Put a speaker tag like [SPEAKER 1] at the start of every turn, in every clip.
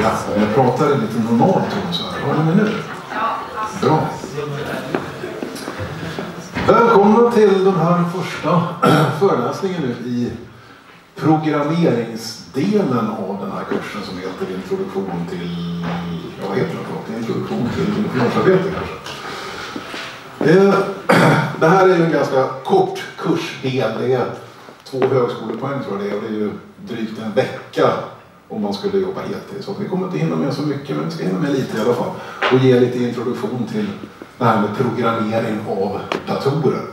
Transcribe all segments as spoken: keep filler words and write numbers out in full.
[SPEAKER 1] Ja, jag pratar lite normalt om så här. Hör ni mig nu? Bra. Välkomna till den här första föreläsningen nu i programmeringsdelen av den här kursen som heter Introduktion till... Ja, vad heter det? Introduktion till ingenjörsarbete kanske. Det här är ju en ganska kort kursdel. Det är två högskolepoäng tror jag det är. Och det är ju drygt en vecka om man skulle jobba heltid. Så vi kommer inte hinna med så mycket, men vi ska hinna med lite i alla fall. Och ge lite introduktion till det här med programmering av datorer.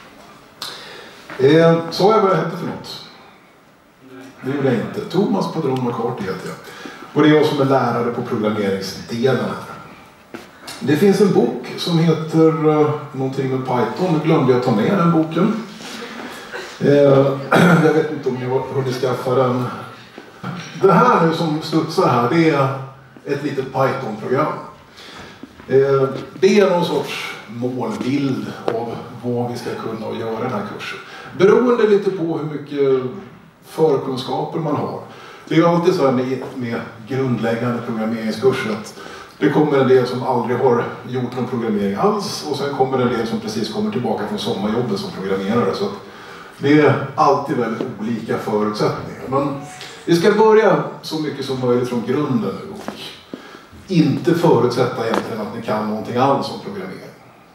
[SPEAKER 1] Eh, så jag vad jag hette för något. Det gjorde jag inte. Thomas Padron McCarthy heter jag. Och det är jag som är lärare på programmeringsdelen här. Det finns en bok som heter uh, någonting med Python. Nu glömde jag ta med den boken. Eh, jag vet inte om ni har hunnit skaffa den. Det här nu som studsar här, det är ett litet Python-program. Eh, det är någon sorts målbild av vad vi ska kunna och göra den här kursen. Beroende lite på hur mycket förkunskaper man har. Det är alltid så här med, med grundläggande programmeringskurser att det kommer en del som aldrig har gjort någon programmering alls och sen kommer en del som precis kommer tillbaka från sommarjobbet som programmerare. Så att det är alltid väldigt olika förutsättningar. Men vi ska börja så mycket som möjligt från grunden nu och inte förutsätta egentligen att ni kan någonting alls om programmering.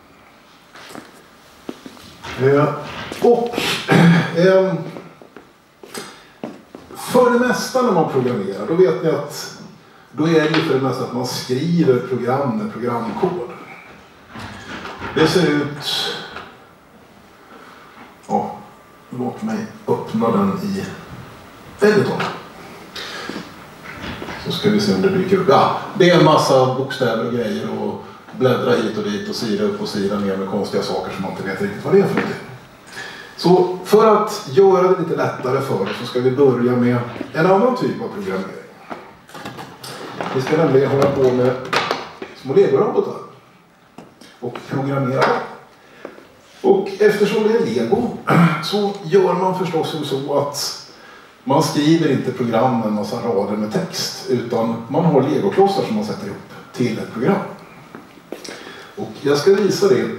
[SPEAKER 1] Eh, och eh, för det mesta när man programmerar, då vet ni att då är det för det mesta att man skriver program med programkod. Det ser ut... Ja, låt mig öppna den i editorn. Så ska vi se om det dyker upp. Ja, det är en massa bokstäver och grejer och bläddra hit och dit och sida upp och sida ner med konstiga saker som man inte vet riktigt vad det är för någonting. Så för att göra det lite lättare för oss så ska vi börja med en annan typ av programmering. Vi ska nämligen hålla på med små Lego-robotar och programmera. Och eftersom det är Lego så gör man förstås som så att man skriver inte program med en massa rader med text utan man har Lego-klossar som man sätter ihop till ett program. Och jag ska visa det.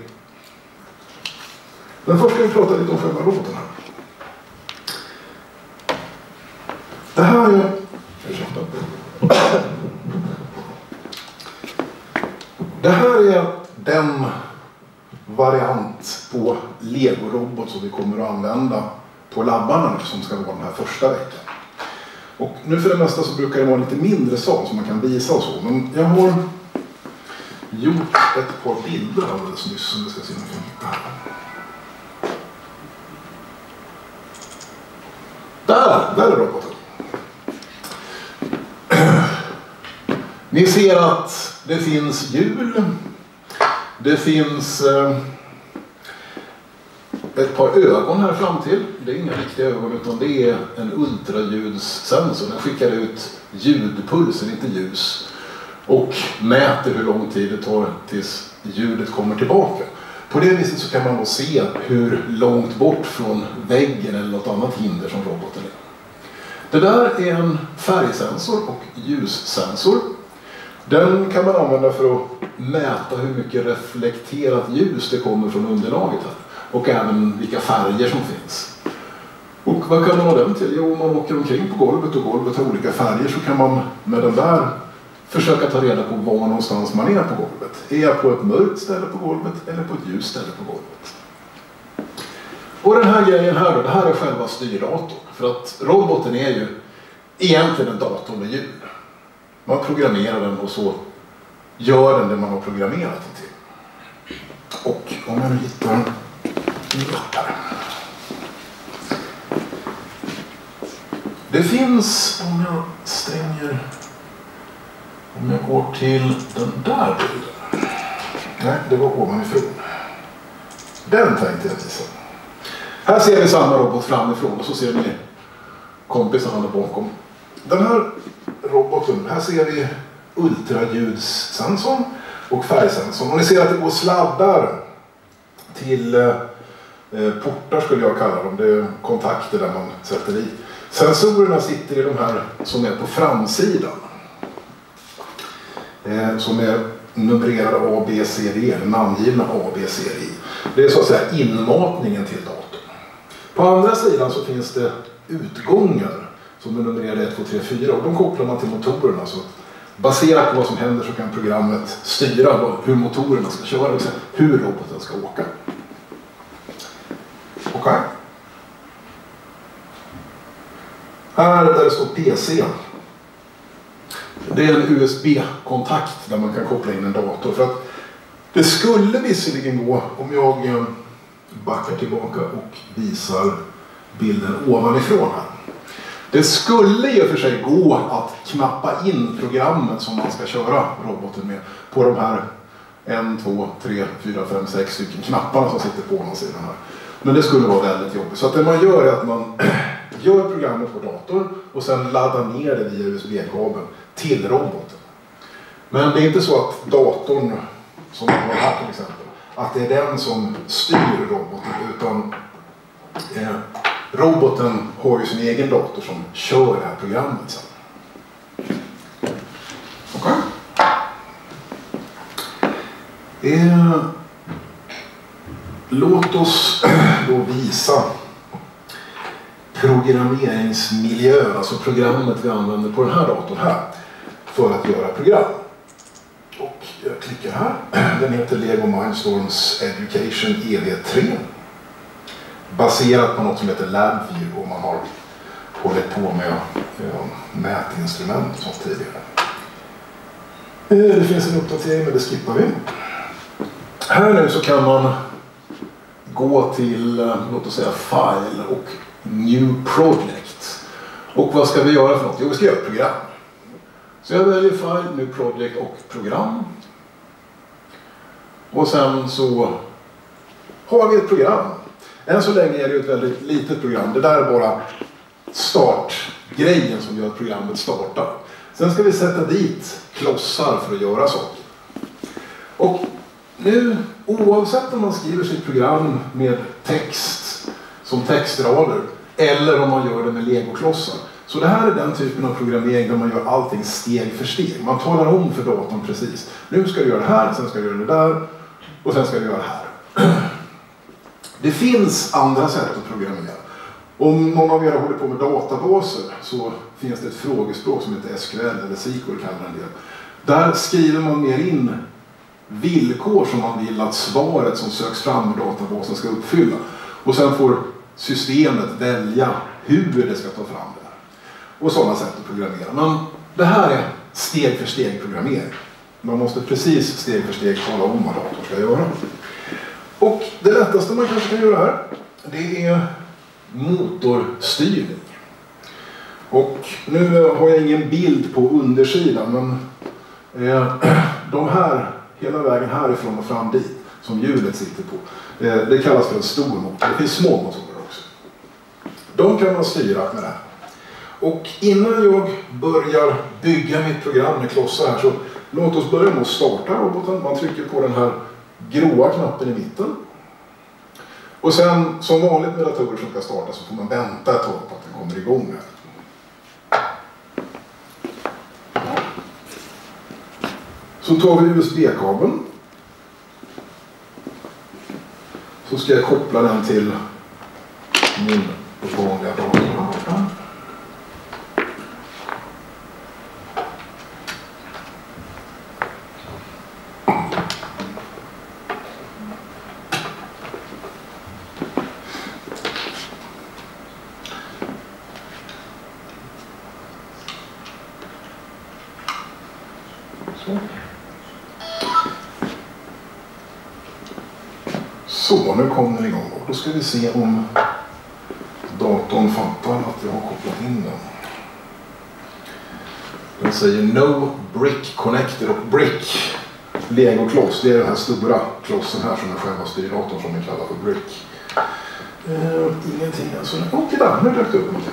[SPEAKER 1] Men först ska vi prata lite om själva roboten här. Det här är... Ursäkta. Det här är den variant på Lego-robot som vi kommer att använda på labbarna nu, som ska vara den här första veckan. Och nu för det mesta så brukar det vara lite mindre sal som man kan visa och så. Men jag har gjort ett par bilder alldeles nyss som vi ska se om vi kan hitta här. Där, där är roboten. Ni ser att det finns hjul. Det finns eh, ett par ögon här fram till. Det är inga riktiga ögon utan det är en ultraljudssensor. Den skickar ut ljudpulser, inte ljus. Och mäter hur lång tid det tar tills ljudet kommer tillbaka. På det viset så kan man då se hur långt bort från väggen eller något annat hinder som roboten är. Det där är en färgsensor och ljussensor. Den kan man använda för att mäta hur mycket reflekterat ljus det kommer från underlaget här. Och även vilka färger som finns. Och vad kan man ha den till? Jo, om man åker omkring på golvet och golvet har olika färger så kan man med den där försöka ta reda på var någonstans man är på golvet. Är jag på ett mörkt ställe på golvet eller på ett ljust ställe på golvet? Och den här grejen här då, det här är själva styrdatorn. För att roboten är ju egentligen en dator med hjul. Man programmerar den och så gör den det man har programmerat den till. Och om jag nu hittar en lappar. Det finns, om jag stänger, om jag går till den där bilden. Nej, det var ovanifrån. Den tänkte jag visa. Här ser vi samma robot framifrån och så ser ni kompisarna bakom. Den här roboten, här ser vi ultraljudssensorn och färgsensorn. Och ni ser att det går sladdar till eh, portar skulle jag kalla dem. Det är kontakter där man sätter i. Sensorerna sitter i de här som är på framsidan. eh, som är numrerade A, B, C, D, eller namngivna A, B, C, D. Det är så att säga inmatningen till datorn. På andra sidan så finns det utgångar som är numrerade ett, två, tre, fyra, och de kopplar man till motorerna. Så baserat på vad som händer så kan programmet styra hur motorerna ska köra, och hur roboten ska åka. Okej. Okay. Här där det står P C. Det är en U S B-kontakt där man kan koppla in en dator. För att det skulle visserligen gå, om jag backar tillbaka och visar bilden ovanifrån här. Det skulle ju för sig gå att knappa in programmet som man ska köra roboten med på de här ett, två, tre, fyra, fem, sex stycken knapparna som sitter på någon sida här. Men det skulle vara väldigt jobbigt. Så att det man gör är att man gör programmet på datorn och sen laddar ner det via U S B-kabeln till roboten. Men det är inte så att datorn, som man har här till exempel, att det är den som styr roboten, utan eh, roboten har ju sin egen dator som kör det här programmet sen. Okej. Okay. Eh, låt oss då visa programmeringsmiljön, alltså programmet vi använder på den här datorn här för att göra program. Och jag klickar här. Den heter Lego Mindstorms Education E V tre. Baserat på något som heter LabVIEW, och man har hållit på med ja, mätinstrument som tidigare. Det finns en uppdatering, men det skippar vi. Här nu så kan man gå till, låt oss säga, File och New Project. Och vad ska vi göra för något? Jo, vi ska göra ett program. Så jag väljer File, New Project och program. Och sen så har vi ett program. Än så länge är det ett väldigt litet program. Det där är bara startgrejen som gör att programmet startar. Sen ska vi sätta dit klossar för att göra saker. Och nu, oavsett om man skriver sitt program med text som textrader eller om man gör det med legoklossar. Så det här är den typen av programmering där man gör allting steg för steg. Man talar om för datorn precis. Nu ska du göra det här, sen ska du göra det där och sen ska du göra det här. Det finns andra sätt att programmera. Om någon av er håller på med databaser så finns det ett frågespråk som heter S Q L eller S Q L kallar en del. Där skriver man mer in villkor som man vill att svaret som söks fram i databasen ska uppfylla. Och sen får systemet välja hur det ska ta fram det här. Och sådana sätt att programmera. Men det här är steg för steg programmering. Man måste precis steg för steg tala om vad datorn ska göra. Och det lättaste man kanske kan göra här, det är motorstyrning. Och nu har jag ingen bild på undersidan, men eh, de här, hela vägen härifrån och fram dit, som hjulet sitter på, eh, det kallas för en stor motor. Det finns små motorer också. De kan man styra med det här. Och innan jag börjar bygga mitt program med klossar här, så låt oss börja med att starta roboten. Man trycker på den här gråa knappen i mitten. Och sen, som vanligt med datorer som ska starta, så får man vänta ett tag på att den kommer igång här. Så tar vi U S B-kabeln. Så ska jag koppla den till min vanliga dator. Så, nu kommer den igång. Då ska vi se om datorn fattar att jag har kopplat in den. Den säger No Brick Connected, och Brick, Lego-kloss, det är den här stora klossen här som är själva styrdatorn som vi kallar för Brick. Uh, ingenting alltså. Åh, titta, nu dök det upp någonting.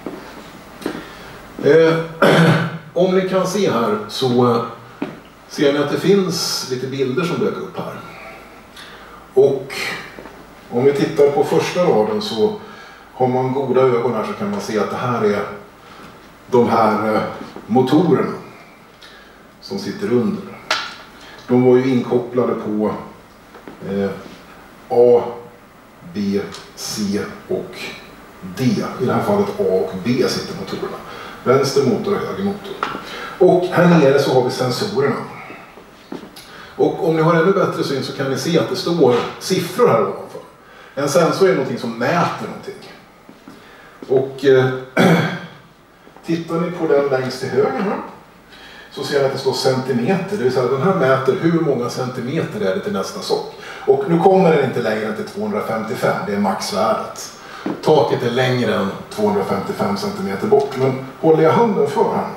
[SPEAKER 1] Uh, om ni kan se här så uh, ser ni att det finns lite bilder som dök upp här. Och om vi tittar på första raden, så har man goda ögon här så kan man se att det här är de här motorerna. som sitter under. De var ju inkopplade på eh, A, B, C och D. I det här fallet A och B sitter motorerna. Vänster motor och höger motor. Och här nere så har vi sensorerna. Och om ni har ännu bättre syn så kan ni se att det står siffror här ovanför. En sensor är någonting som mäter någonting. Och eh, tittar ni på den längst till höger här, så ser ni att det står centimeter. Det vill säga att den här mäter hur många centimeter är det till nästa sock. Och nu kommer den inte längre än till tvåhundrafemtiofem, det är maxvärdet. Taket är längre än tvåhundrafemtiofem centimeter bort. Men håller jag handen för här,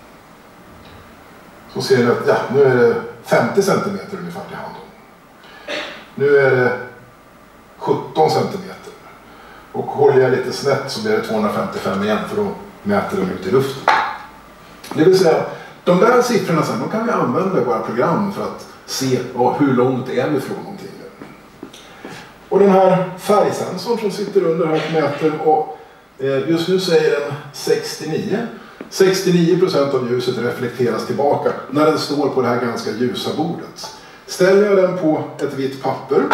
[SPEAKER 1] så ser ni att ja, nu är det femtio centimeter ungefär till handen. Nu är det sjutton centimeter. Och håller jag lite snett så blir det tvåhundrafemtiofem igen, för då mäter den ut i luften. Det vill säga, de där siffrorna sen, de kan vi använda i våra program för att se ja, hur långt är vi från någonting. Och den här färgsensorn som sitter under här och mäter, och eh, just nu säger den sextionio. sextionio procent av ljuset reflekteras tillbaka när den står på det här ganska ljusa bordet. Ställer jag den på ett vitt papper,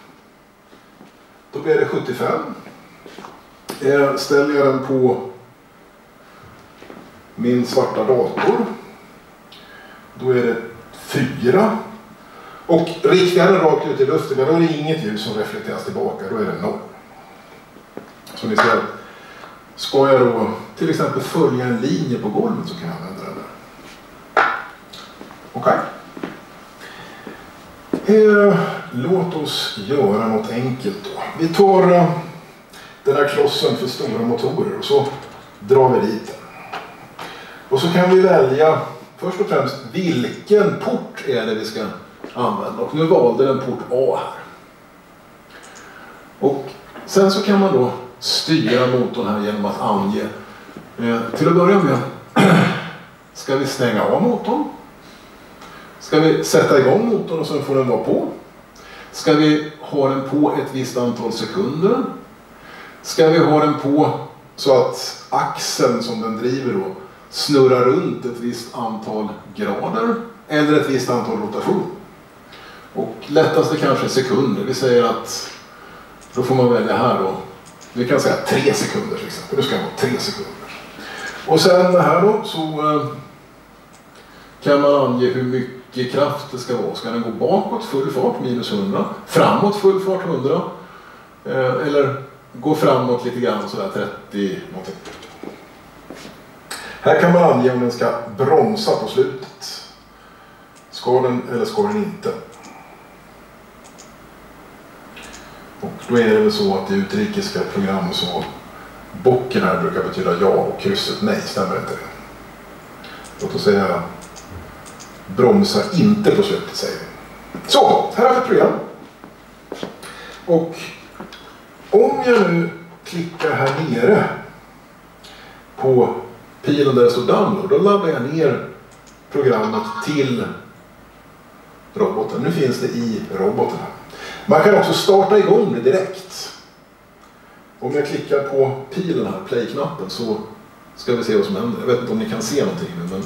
[SPEAKER 1] då blir det sjuttiofem. Eh, ställer jag den på min svarta dator, då är det fyra. Och riktar den rakt ut i luften, då är det inget ljus som reflekteras tillbaka, då är det noll. Så ni ser, ska jag då till exempel följa en linje på golvet så kan jag använda den där. Okej. Okay. Eh, låt oss göra något enkelt då. Vi tar eh, den här klossen för stora motorer och så drar vi dit den. Och så kan vi välja först och främst vilken port är det vi ska använda. Och nu valde den port A här. Och sen så kan man då styra motorn här genom att ange. Eh, till att börja med ska vi stänga av motorn. Ska vi sätta igång motorn och sen får den vara på. Ska vi ha den på ett visst antal sekunder. Ska vi ha den på så att axeln som den driver då snurrar runt ett visst antal grader eller ett visst antal rotation. Och lättast är kanske sekunder. Vi säger att då får man välja här då. Vi kan säga tre sekunder till exempel. Nu ska det vara tre sekunder. Och sen här då så kan man ange hur mycket kraft det ska vara. Ska den gå bakåt full fart minus hundra, framåt full fart hundra eller gå framåt lite grann sådär trettio någonting. Här kan man ange om den ska bromsa på slutet. Ska den eller ska den inte? Och då är det väl så att i utrikiska program så bocken här brukar betyda ja och krysset nej, stämmer inte det? Låt oss säga bromsa inte på slutet, säger vi. Så, här har vi ett program. Och om jag nu klickar här nere på pilen där det står download, då laddar jag ner programmet till roboten. Nu finns det i roboten här. Man kan också starta igång det direkt. Om jag klickar på pilen här, play-knappen, så ska vi se vad som händer. Jag vet inte om ni kan se någonting nu, men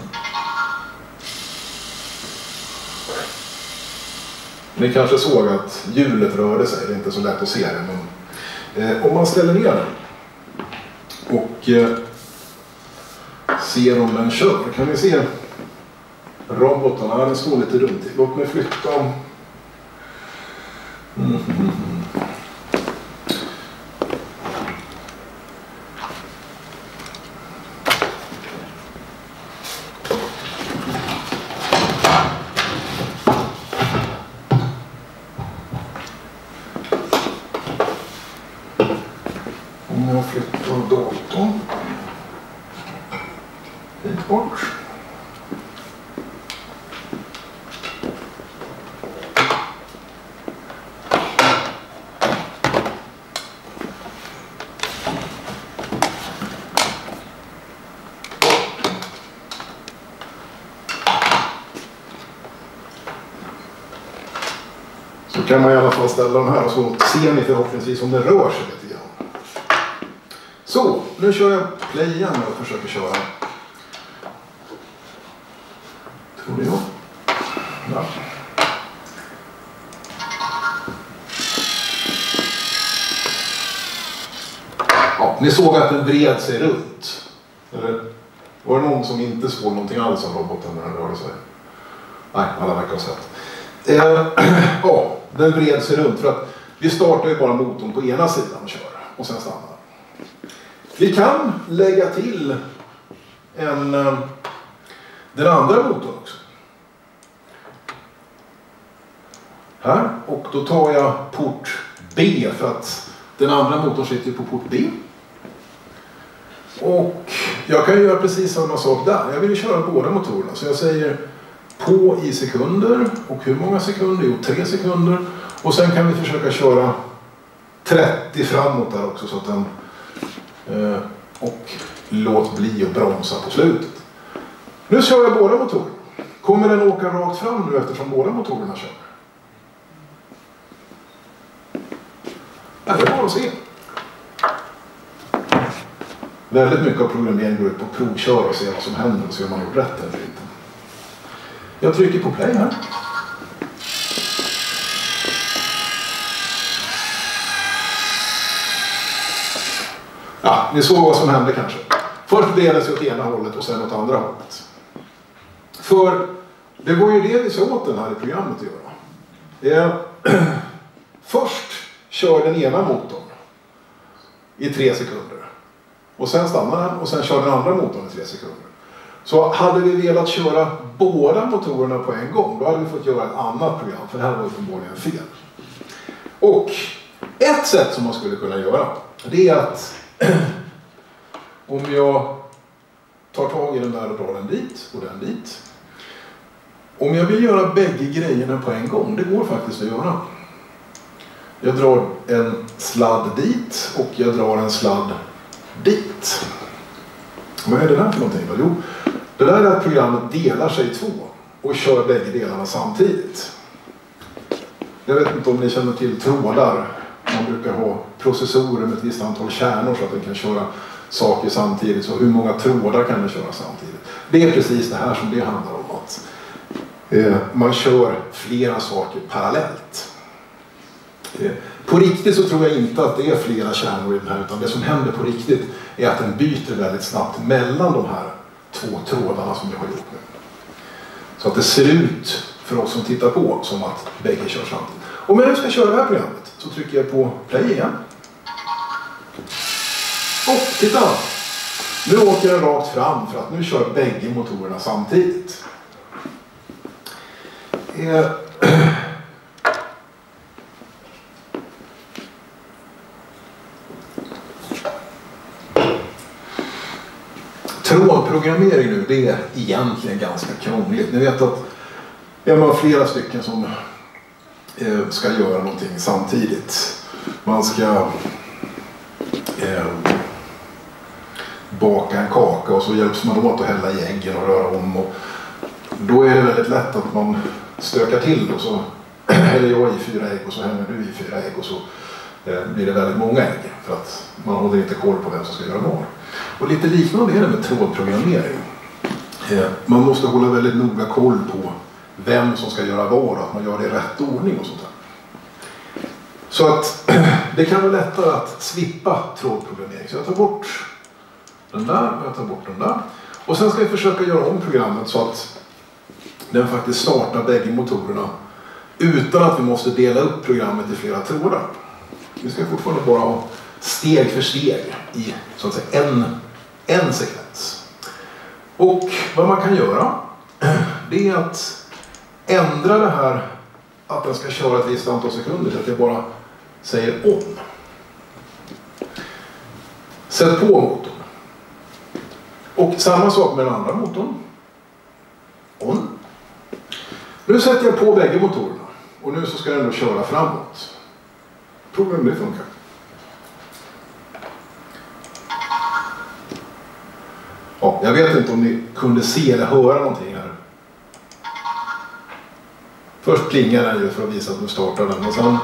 [SPEAKER 1] ni kanske såg att hjulet rörde sig. Det är inte så lätt att se det, men eh, om man ställer ner den och eh, ser om den kör, kan ni se roboten. Ja, den står lite runt. Låt mig flytta. Mm. Mm. Om jag flyttar datorn hit bort. Så kan man i alla fall ställa den här och så ser ni förhoppningsvis om den rör sig lite grann. Så, nu kör jag play igen och försöker köra. Och det är ja. Ja, ni såg att den vred sig runt. Eller var det någon som inte såg någonting alls av roboten när den rörde sig? Nej, alla verkar ha sett. Eh, ja, den vred sig runt för att vi startar ju bara motorn på ena sidan och kör och sen stannar. Vi kan lägga till en, den andra motorn också. Här, och då tar jag port B för att den andra motorn sitter på port B. Och jag kan göra precis samma sak där. Jag vill köra båda motorerna. Så jag säger på i sekunder. Och hur många sekunder? Jo, tre sekunder. Och sen kan vi försöka köra trettio framåt där också. Så att den, eh, och låt bli att bromsa på slutet. Nu kör jag båda motorerna. Kommer den åka rakt fram nu eftersom båda motorerna kör? Ja, det är bara att se. Väldigt mycket av programmeringen går ut på att provköra och se vad som händer och se om man gjort rätt eller inte. Jag trycker på play här. Ja, ni såg vad som hände kanske. Först delades åt ena hållet och sen åt andra hållet. För det var ju det vi såg åt den här i programmet att göra. Det är, först kör den ena motorn i tre sekunder. Och sen stannar den och sen kör den andra motorn i tre sekunder. Så hade vi velat köra båda motorerna på en gång, då hade vi fått göra ett annat program. För det här var ju förmodligen fel. Och ett sätt som man skulle kunna göra, det är att om jag tar tag i den där och drar den dit och den dit. Om jag vill göra bägge grejerna på en gång, det går faktiskt att göra. Jag drar en sladd dit och jag drar en sladd dit. Vad är det där för någonting? Jo, det där är att programmet delar sig i två och kör bägge delarna samtidigt. Jag vet inte om ni känner till trådar. Man brukar ha processorer med ett visst antal kärnor så att den kan köra saker samtidigt. Så hur många trådar kan den köra samtidigt? Det är precis det här som det handlar om. Att eh, man kör flera saker parallellt. Eh, på riktigt så tror jag inte att det är flera kärnor i den här, utan det som händer på riktigt är att den byter väldigt snabbt mellan de här två trådarna som jag har gjort nu. Så att det ser ut för oss som tittar på som att bägge kör samtidigt. Om jag nu ska köra det här programmet så trycker jag på play igen. Och titta! Nu åker den rakt fram för att nu kör bägge motorerna samtidigt. Eh. Trådprogrammering nu, det är egentligen ganska krångligt. Ni vet att är man flera stycken som eh, ska göra någonting samtidigt. Man ska eh, baka en kaka och så hjälps man åt att hälla i äggen och röra om. Och då är det väldigt lätt att man stökar till och så häller jag i fyra ägg och så häller du i fyra ägg och så eh, blir det väldigt många ägg. För att man håller inte koll på vem som ska göra vad. Och lite liknande är det med trådprogrammering. Eh, man måste hålla väldigt noga koll på vem som ska göra vad och att man gör det i rätt ordning och sånt där. Så att det kan vara lättare att slippa trådprogrammering. Så jag tar bort den där och jag tar bort den där. Och sen ska jag försöka göra om programmet så att den faktiskt startar bägge motorerna utan att vi måste dela upp programmet i flera trådar. Vi ska fortfarande bara ha steg för steg i så att säga en, en sekvens. Och vad man kan göra, det är att ändra det här att den ska köra ett visst antal sekunder så att jag bara säger om. Sätt på motorn. Och samma sak med den andra motorn. On. Nu sätter jag på bägge motorerna. Och nu så ska den då köra framåt. Prova om det funkar. Ja, jag vet inte om ni kunde se eller höra någonting här. Först plingar den ju för att visa att nu startar den. Och sen,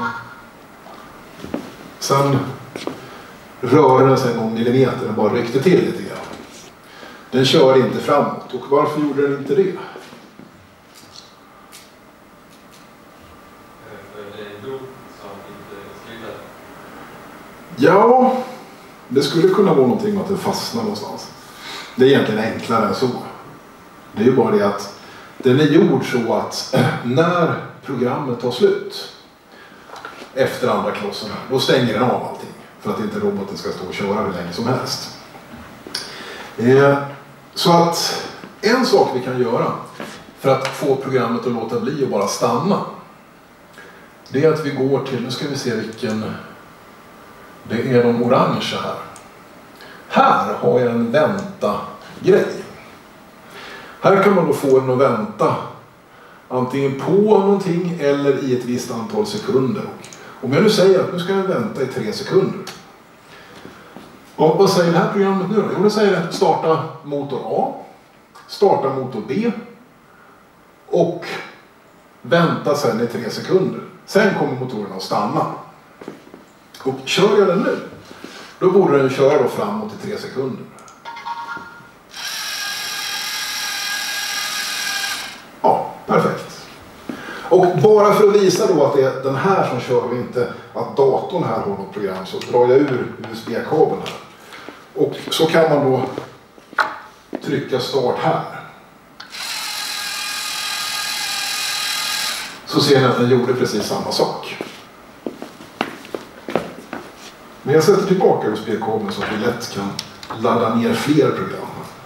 [SPEAKER 1] sen rör den sig någon millimeter och bara ryckte till lite grann. Den kör inte framåt. Och varför gjorde den inte det? det skulle kunna vara någonting med att det fastnar någonstans. Det är egentligen enklare än så. Det är ju bara det att den är gjord så att när programmet tar slut efter andra klossen, då stänger den av allting. För att inte roboten ska stå och köra hur länge som helst. Eh, så att en sak vi kan göra för att få programmet att låta bli och bara stanna, det är att vi går till, nu ska vi se vilken, det är de orangea här. Här har jag en vänta-grej. Här kan man då få den att vänta antingen på någonting eller i ett visst antal sekunder. Om jag nu säger att nu ska jag vänta i tre sekunder. Och vad säger det här programmet nu då? Jo, det säger att starta motor A, starta motor B och vänta sen i tre sekunder. Sen kommer motorerna att stanna. Och kör jag den nu, då borde den köra då framåt i tre sekunder. Ja, perfekt. Och bara för att visa då att det är den här som kör och inte att datorn här har något program, så drar jag ur U S B-kabeln här. Och så kan man då trycka start här. Så ser ni att den gjorde precis samma sak. Men jag sätter tillbaka U S B-kabeln så att vi lätt kan ladda ner fler program.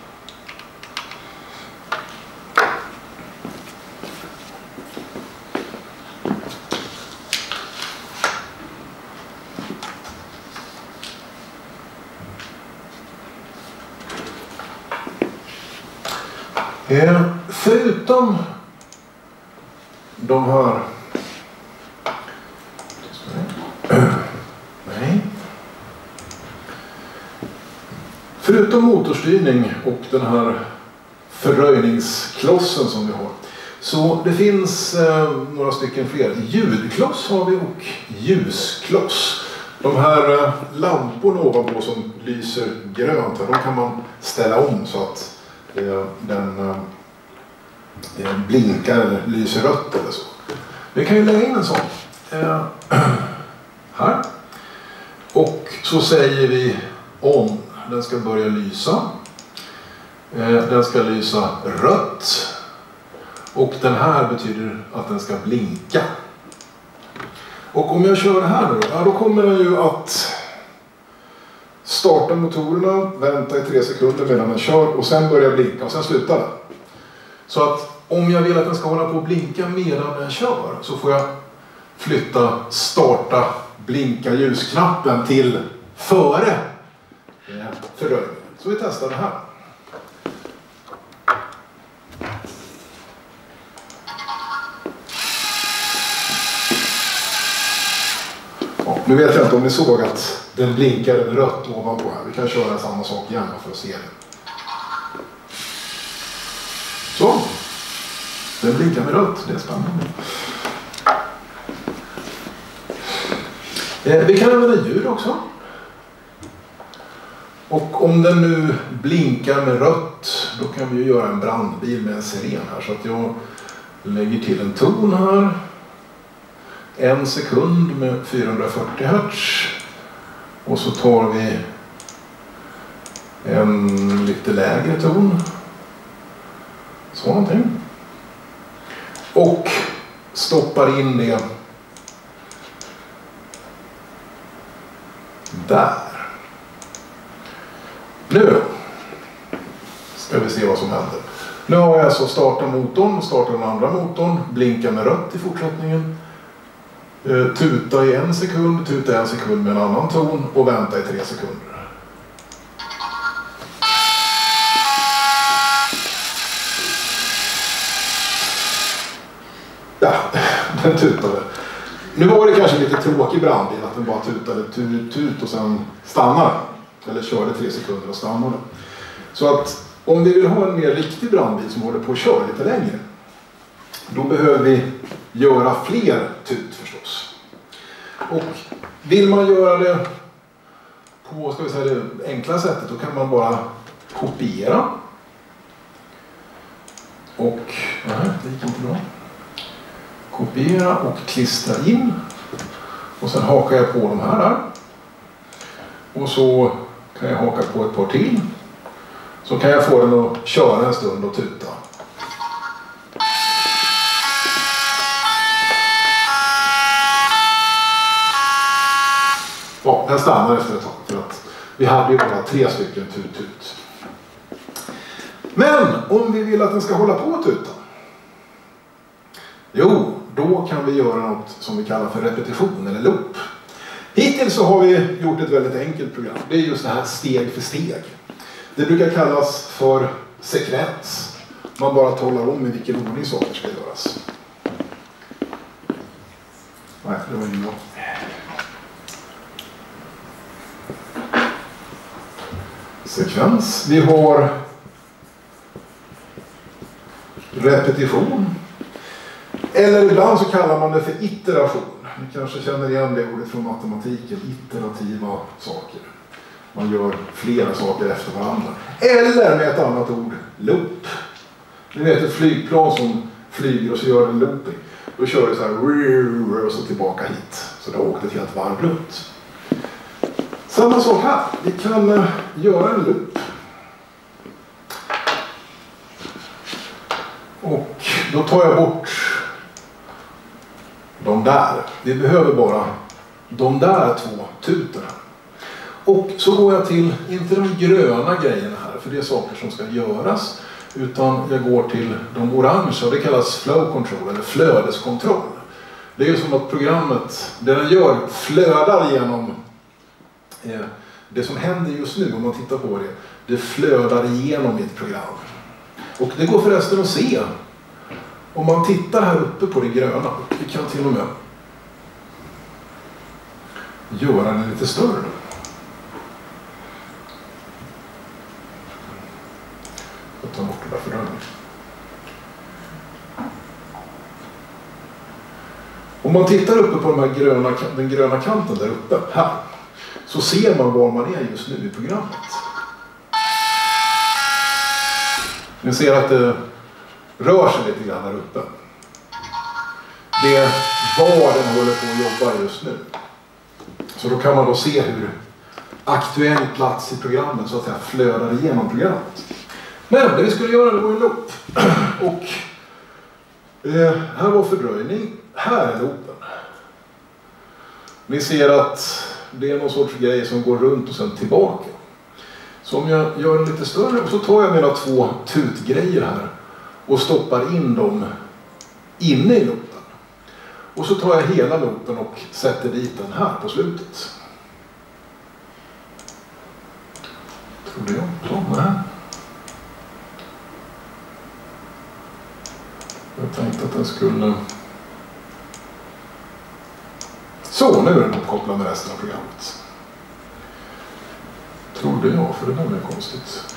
[SPEAKER 1] Eh, förutom de här nej. Förutom motorstyrning och den här förröjningsklossen som vi har, så det finns eh, några stycken fler. Ljudkloss har vi och ljuskloss. De här eh, lamporna ovanpå som lyser grönt, de kan man ställa om så att eh, den eh, blinkar eller lyser rött eller så. Vi kan ju lägga in en sån eh, här. Och så säger vi on. Den ska börja lysa. Eh, den ska lysa rött. Och den här betyder att den ska blinka. Och om jag kör det här nu, ja, då kommer den ju att starta motorerna, vänta i tre sekunder medan den kör och sen börja blinka och sen slutar den. Så att om jag vill att den ska hålla på att blinka medan den kör, så får jag flytta starta blinka ljusknappen till före förröjningen. Så vi testar det här. Ja, nu vet jag inte om ni såg att den blinkade rött ovanpå här. Vi kan köra samma sak igen för att se det. Så. Den blinkar med rött. Det är spännande. Eh, vi kan använda ljud också. Och om den nu blinkar med rött, då kan vi ju göra en brandbil med en siren här. Så att jag lägger till en ton här. En sekund med fyrahundrafyrtio hertz. Och så tar vi en lite lägre ton. Så någonting. Och stoppar in det där. Nu ska vi se vad som händer. Nu har jag alltså startat motorn, startar den andra motorn, blinkar med rött i fortsättningen. Tuta i en sekund, tuta i en sekund med en annan ton och vänta i tre sekunder. Ja, den tutade. Nu var det kanske lite tråkig brandbil att den bara tutade tut, tut och sen stannade. Eller körde tre sekunder och stannade. Så att om vi vill ha en mer riktig brandbil som håller på att köra lite längre, då behöver vi göra fler tut förstås. Och vill man göra det på, ska vi säga, det enkla sättet, då kan man bara kopiera. Och, nej, det gick inte bra. Kopiera och klistra in. Och sen hakar jag på de här där. Och så Kan jag haka på ett par till. Så kan jag få den att köra en stund och tuta. Ja, den stannar efter ett tag för att vi hade ju bara tre stycken tut-tut. Men om vi vill att den ska hålla på att tuta. Jo, då kan vi göra något som vi kallar för repetition eller loop. Hittills så har vi gjort ett väldigt enkelt program. Det är just det här steg för steg. Det brukar kallas för sekvens. Man bara talar om i vilken ordning saker ska göras. Nej, det var inte bra. Sekvens. Vi har repetition. Eller ibland så kallar man det för iteration. Ni kanske känner igen det ordet från matematiken. Iterativa saker. Man gör flera saker efter varandra. Eller med ett annat ord, loop. Ni vet ett flygplan som flyger och så gör en looping. Då kör det så här och så tillbaka hit. Så det har åkt ett helt varv runt. Samma sak här. Vi kan göra en loop. Och då tar jag bort de där. Vi behöver bara de där två tutorna. Och så går jag till, inte de gröna grejerna här, för det är saker som ska göras. Utan jag går till de orangea, och det kallas flow control eller flödeskontroll. Det är ju som att programmet, det den gör, flödar genom eh, det som händer just nu, om man tittar på det. Det flödar igenom mitt program. Och det går förresten att se. Om man tittar här uppe på det gröna, vi kan till och med göra den lite större. Jag tar bort det där fördröjningen. Om man tittar uppe på de här gröna, den gröna kanten där uppe, här, så ser man var man är just nu i programmet. Ni ser att det rör sig lite grann där uppe. Det är var den håller på att jobba just nu. Så då kan man då se hur aktuell plats i programmet så att säga flödar igenom programmet. Men det vi skulle göra det var en loop. Och eh, här var fördröjning. Här är loopen. Ni ser att det är någon sorts grej som går runt och sen tillbaka. Så om jag gör den lite större, och så tar jag mina två tutgrejer här och stoppar in dem inne i loopen. Och så tar jag hela loopen och sätter dit den här på slutet. Trodde jag. Så, nej. Jag tänkte att den skulle... Så, nu är den uppkopplad med resten av programmet. Trodde jag, för det där blev konstigt.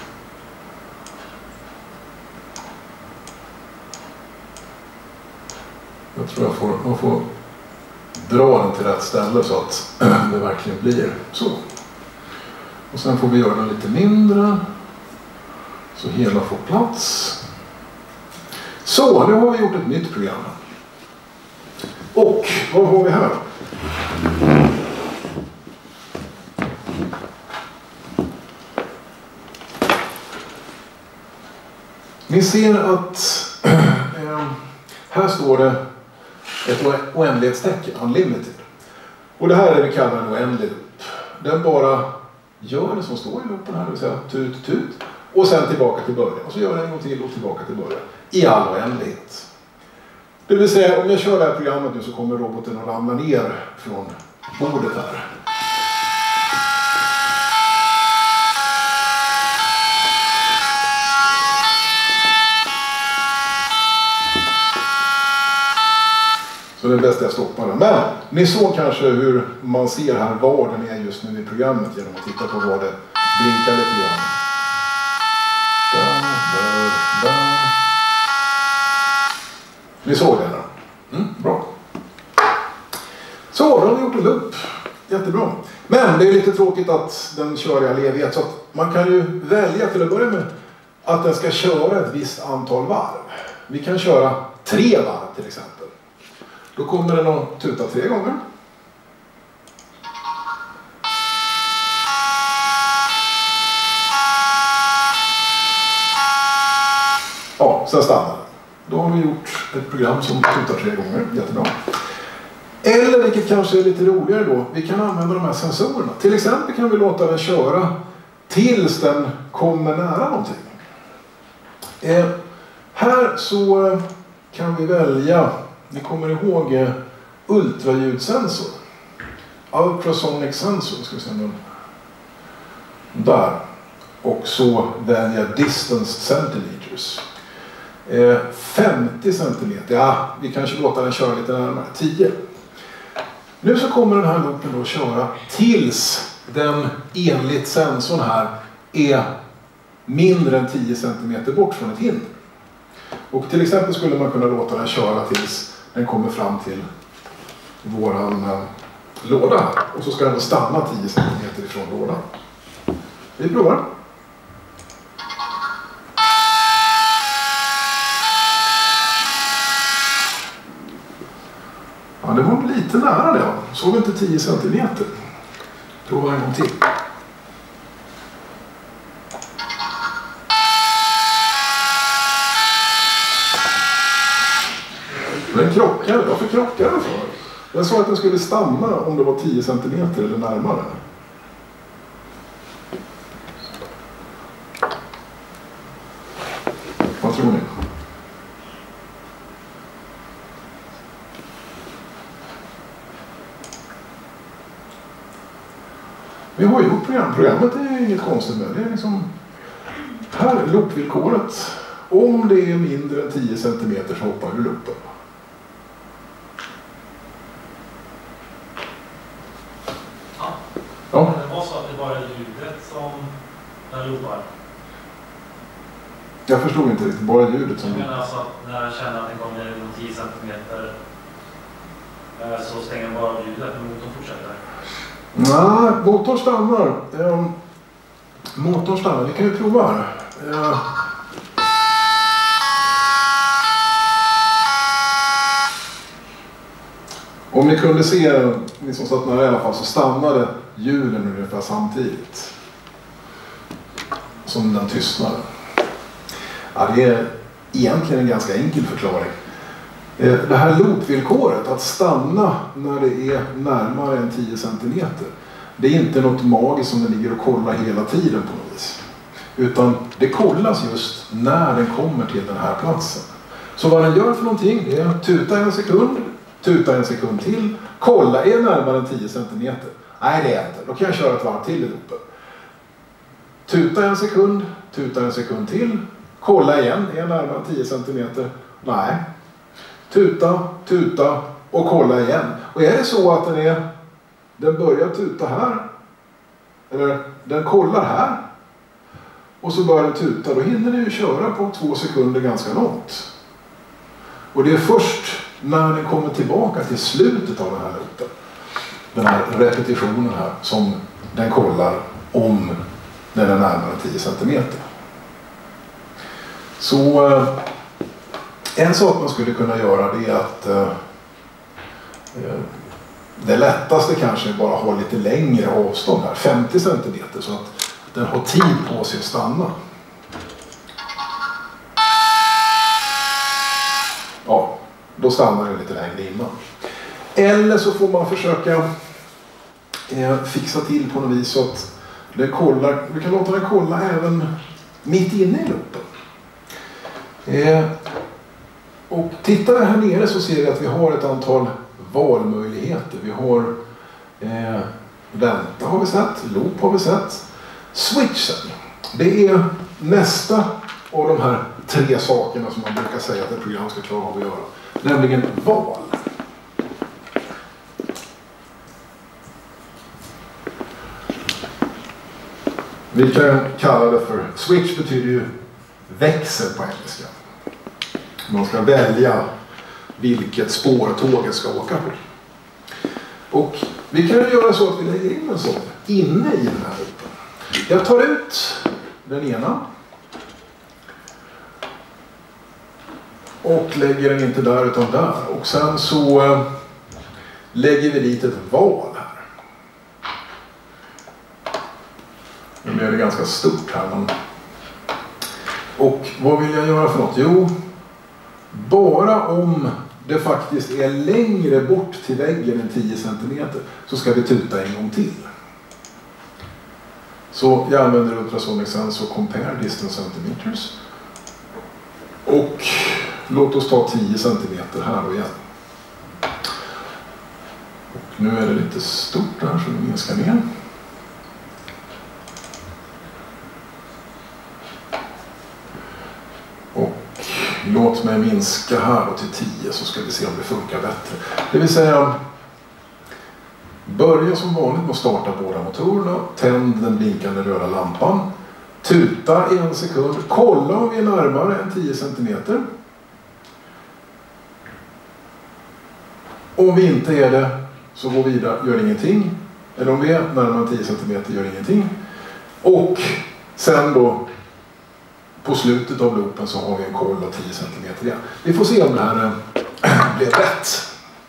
[SPEAKER 1] Jag tror jag får, man får dra den till rätt ställe så att det verkligen blir så. Och sen får vi göra den lite mindre. Så hela får plats. Så, nu har vi gjort ett nytt program. Och vad har vi här? Ni ser att eh, här står det ett oändlighetstecken, unlimited. Och det här är det vi kallar en oändlig loop. Den bara gör det som står i loopen här, det vill säga tut, tut. Och sen tillbaka till början. Och så gör den en gång till och tillbaka till början. I all oändlighet. Det vill säga, om jag kör det här programmet nu så kommer roboten att ramla ner från bordet här. Så det är bäst jag stoppar den. Men ni såg kanske hur man ser här var den är just nu i programmet genom att titta på var det blinkar lite grann. Där, där, där. Ni såg den här. Mm, bra. Så, då har vi gjort en loop. Jättebra. Men det är lite tråkigt att den kör i all evighet. Så att man kan ju välja till att börja med att den ska köra ett visst antal varv. Vi kan köra tre varv till exempel. Då kommer den att tuta tre gånger. sen stannar den. Då har vi gjort ett program som tutar tre gånger. Jättebra. Eller, vilket kanske är lite roligare då, vi kan använda de här sensorerna. Till exempel kan vi låta den köra tills den kommer nära någonting. Eh, här så kan vi välja, ni kommer ihåg eh, ultraljudssensor. Ultrasonic sensor, ska vi se nu. Där. Och så välja distance centimeters. Eh, femtio centimeter, ja, vi kanske låter den köra lite närmare, tio. Nu så kommer den här loopen då köra tills den enligt sensorn här är mindre än tio centimeter bort från ett hinder. Och till exempel skulle man kunna låta den köra tills den kommer fram till våran eh, låda här. Och så ska den stanna tio centimeter ifrån lådan. Vi provar. Ja, det var lite nära det. Såg inte tio centimeter. Prova en gång till. Den krockade. Varför krockade den för? Jag sa att den skulle stanna om det var tio centimeter eller närmare. Vad tror ni? Vi har gjort program. Programmet är ju inget konstigt med. Det är liksom här är loopvillkoret. Om det är mindre än tio centimeter så hoppar du loopen.
[SPEAKER 2] Ja.
[SPEAKER 1] Ja.
[SPEAKER 2] Det var så att det bara är ljudet som den loopar.
[SPEAKER 1] Jag förstod inte riktigt. Bara ljudet som...
[SPEAKER 2] Jag menar alltså att när jag känner att den kommer ner inom tio centimeter så stänger den bara ljudet och motorn fortsätter.
[SPEAKER 1] Nej, motorn stannar. Um, motorn stannar. Vi kan ju prova här. Uh. Om ni kunde se, ni som satt nära i alla fall, så stannade hjulen ungefär samtidigt som den tystnade. Ja, det är egentligen en ganska enkel förklaring. Det här loopvillkoret, att stanna när det är närmare än tio centimeter, det är inte något magiskt som den ligger och kollar hela tiden på något vis. Utan det kollas just när den kommer till den här platsen. Så vad den gör för någonting, det är att tuta en sekund, tuta en sekund till, kolla, är närmare än tio centimeter? Nej, det är inte. Då kan jag köra ett varv till i loopen. Tuta en sekund, tuta en sekund till, kolla igen, är närmare än tio centimeter? Nej. Tuta, tuta och kolla igen. Och är det så att den, är, den börjar tuta här, eller den kollar här, och så börjar den tuta, då hinner den ju köra på två sekunder ganska långt. Och det är först när den kommer tillbaka till slutet av den här loopen, den här repetitionen här, som den kollar om den är närmare tio centimeter. Så en sak man skulle kunna göra, det är att eh, det lättaste kanske är bara ha lite längre avstånd här, femtio centimeter, så att den har tid på sig att stanna. Ja, då stannar den lite längre innan. Eller så får man försöka eh, fixa till på något vis så att den kollar, vi kan låta den kolla även mitt inne i loopen. Eh, och tittar vi här nere så ser vi att vi har ett antal valmöjligheter. Vi har eh, vänta har vi sett, loop har vi sett. Switchen, det är nästa av de här tre sakerna som man brukar säga att ett program ska klara av att göra. Nämligen val. Vi kan kalla det för, switch betyder ju växel på engelska. Man ska välja vilket spår tåget ska åka på. Och vi kan göra så att vi lägger in en sån inne i den här loopen. Jag tar ut den ena. Och lägger den inte där utan där. Och sen så äh, lägger vi dit ett val här. Nu blir det ganska stort här. Men Och vad vill jag göra för något? Jo, bara om det faktiskt är längre bort till väggen än tio centimeter så ska vi tuta en gång till. Så jag använder ultrasonic sensor compare distance centimeters. Och låt oss ta tio centimeter här och igen. Och nu är det lite stort här så vi minskar ner. Och låt mig minska här då till tio så ska vi se om det funkar bättre. Det vill säga, börja som vanligt med att starta båda motorerna. Tänd den blinkande röda lampan. Tuta i en sekund. Kolla om vi är närmare än tio centimeter. Om vi inte är det så går vi vidare, gör ingenting. Eller om vi är närmare än tio centimeter, gör ingenting. Och sen då på slutet av loopen så har vi en koll av tio centimeter igen. Vi får se om det här äh, blir rätt.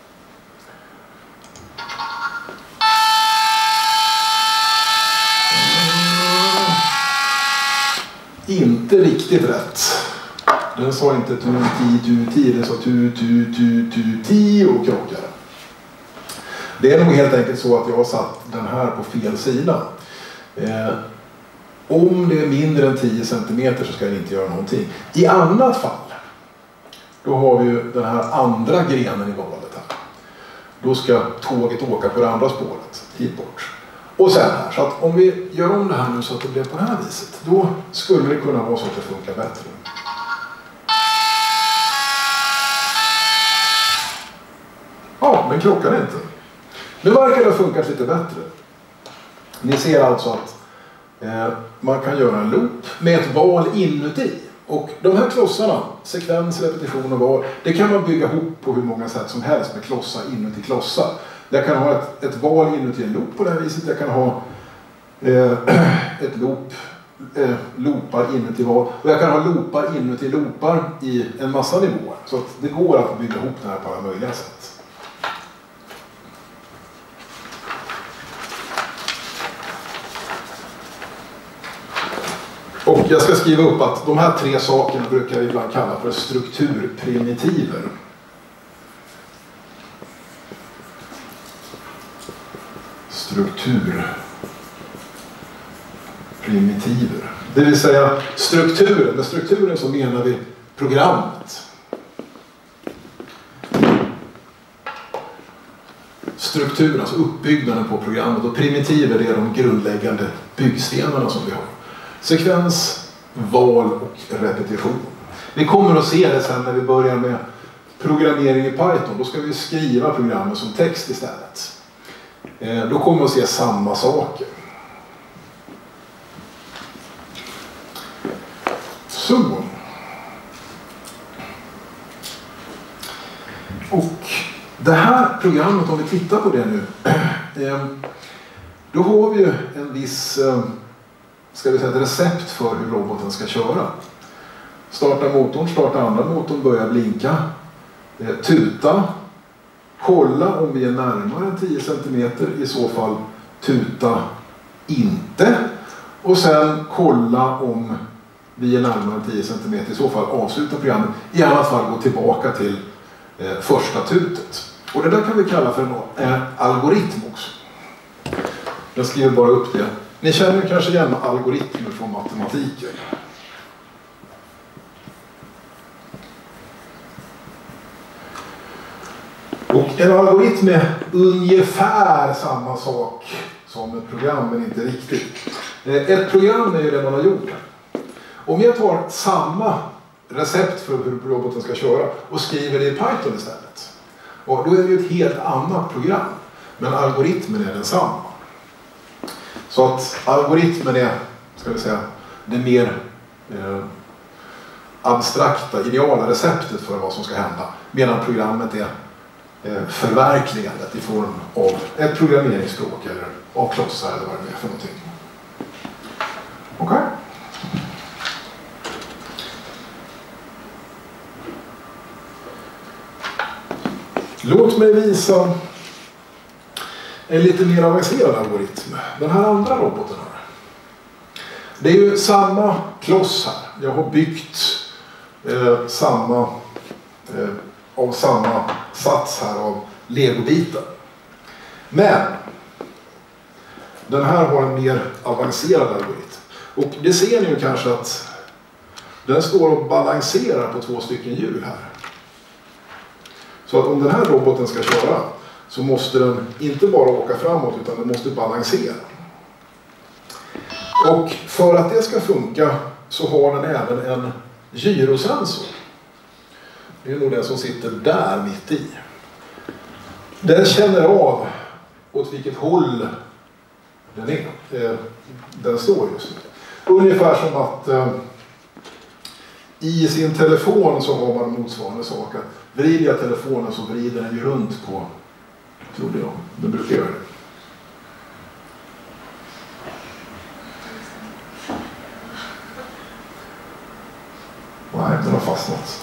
[SPEAKER 1] Inte riktigt rätt. Den sa inte tu, ti, tu, ti. Den sa tu, tu, tu, tu, ti och krockade. Det är nog helt enkelt så att jag har satt den här på fel sida. Eh, om det är mindre än tio centimeter så ska jag inte göra någonting. I annat fall, då har vi ju den här andra grenen i valet här. Då ska tåget åka på det andra spåret, hit bort. Och sen här, så att om vi gör om det här nu så att det blir på det här viset, då skulle det kunna vara så att det funkar bättre. Ja, men krockar inte. Nu verkar det ha funkat lite bättre. Ni ser alltså att eh, man kan göra en loop med ett val inuti. Och de här klossarna, sekvens, repetition och val, det kan man bygga ihop på hur många sätt som helst med klossar inuti klossar. Jag kan ha ett, ett val inuti en loop på det här viset. Jag kan ha eh, ett loop, eh, loopar inuti val. Och jag kan ha loopar inuti loopar i en massa nivåer. Så att det går att bygga ihop det här på alla möjliga sätt. Och jag ska skriva upp att de här tre sakerna brukar vi ibland kalla för strukturprimitiver. Strukturprimitiver. Det vill säga strukturen. Med strukturen så menar vi programmet. Strukturen, alltså uppbyggnaden på programmet. Och primitiver är de grundläggande byggstenarna som vi har. Sekvens, val och repetition. Vi kommer att se det sen när vi börjar med programmering i Python. Då ska vi skriva programmet som text istället. Eh, då kommer vi att se samma saker. Så. Och det här programmet, om vi tittar på det nu. Eh, då har vi ju en viss... Eh, ska vi säga ett recept för hur roboten ska köra. Starta motorn, starta andra motorn, börja blinka. Eh, tuta. Kolla om vi är närmare än tio centimeter. I så fall tuta inte. Och sen kolla om vi är närmare än tio centimeter. I så fall avsluta programmet. I alla fall gå tillbaka till eh, första tutet. Och det där kan vi kalla för en eh, algoritm också. Jag skriver bara upp det. Ni känner kanske igen algoritmer från matematiken. Och en algoritm är ungefär samma sak som ett program, men inte riktigt. Ett program är ju det man har gjort. Om jag tar samma recept för hur roboten ska köra och skriver det i Python istället. Och då är det ju ett helt annat program. Men algoritmen är densamma. Så att algoritmen är, ska vi säga, det mer eh, abstrakta, ideala receptet för vad som ska hända. Medan programmet är eh, förverkligandet i form av ett programmeringsspråk eller av klossar eller vad det är för någonting. Okej? Okay. Låt mig visa en lite mer avancerad algoritm. Den här andra roboten här. Det är ju samma kloss här. jag har byggt eh, samma, eh, av samma sats här av legobitar. Men den här har en mer avancerad algoritm. Och det ser ni ju kanske att den står och balanserar på två stycken hjul här. Så att om den här roboten ska köra så måste den inte bara åka framåt utan den måste balansera. Och för att det ska funka så har den även en gyrosensor. Det är nog den som sitter där mitt i. Den känner av åt vilket håll den är. Den står just nu. Ungefär som att eh, i sin telefon så har man motsvarande saker. Vrider jag telefonen så vrider den ju runt på, trodde jag, den brukar göra det. Nej, den har fastnat.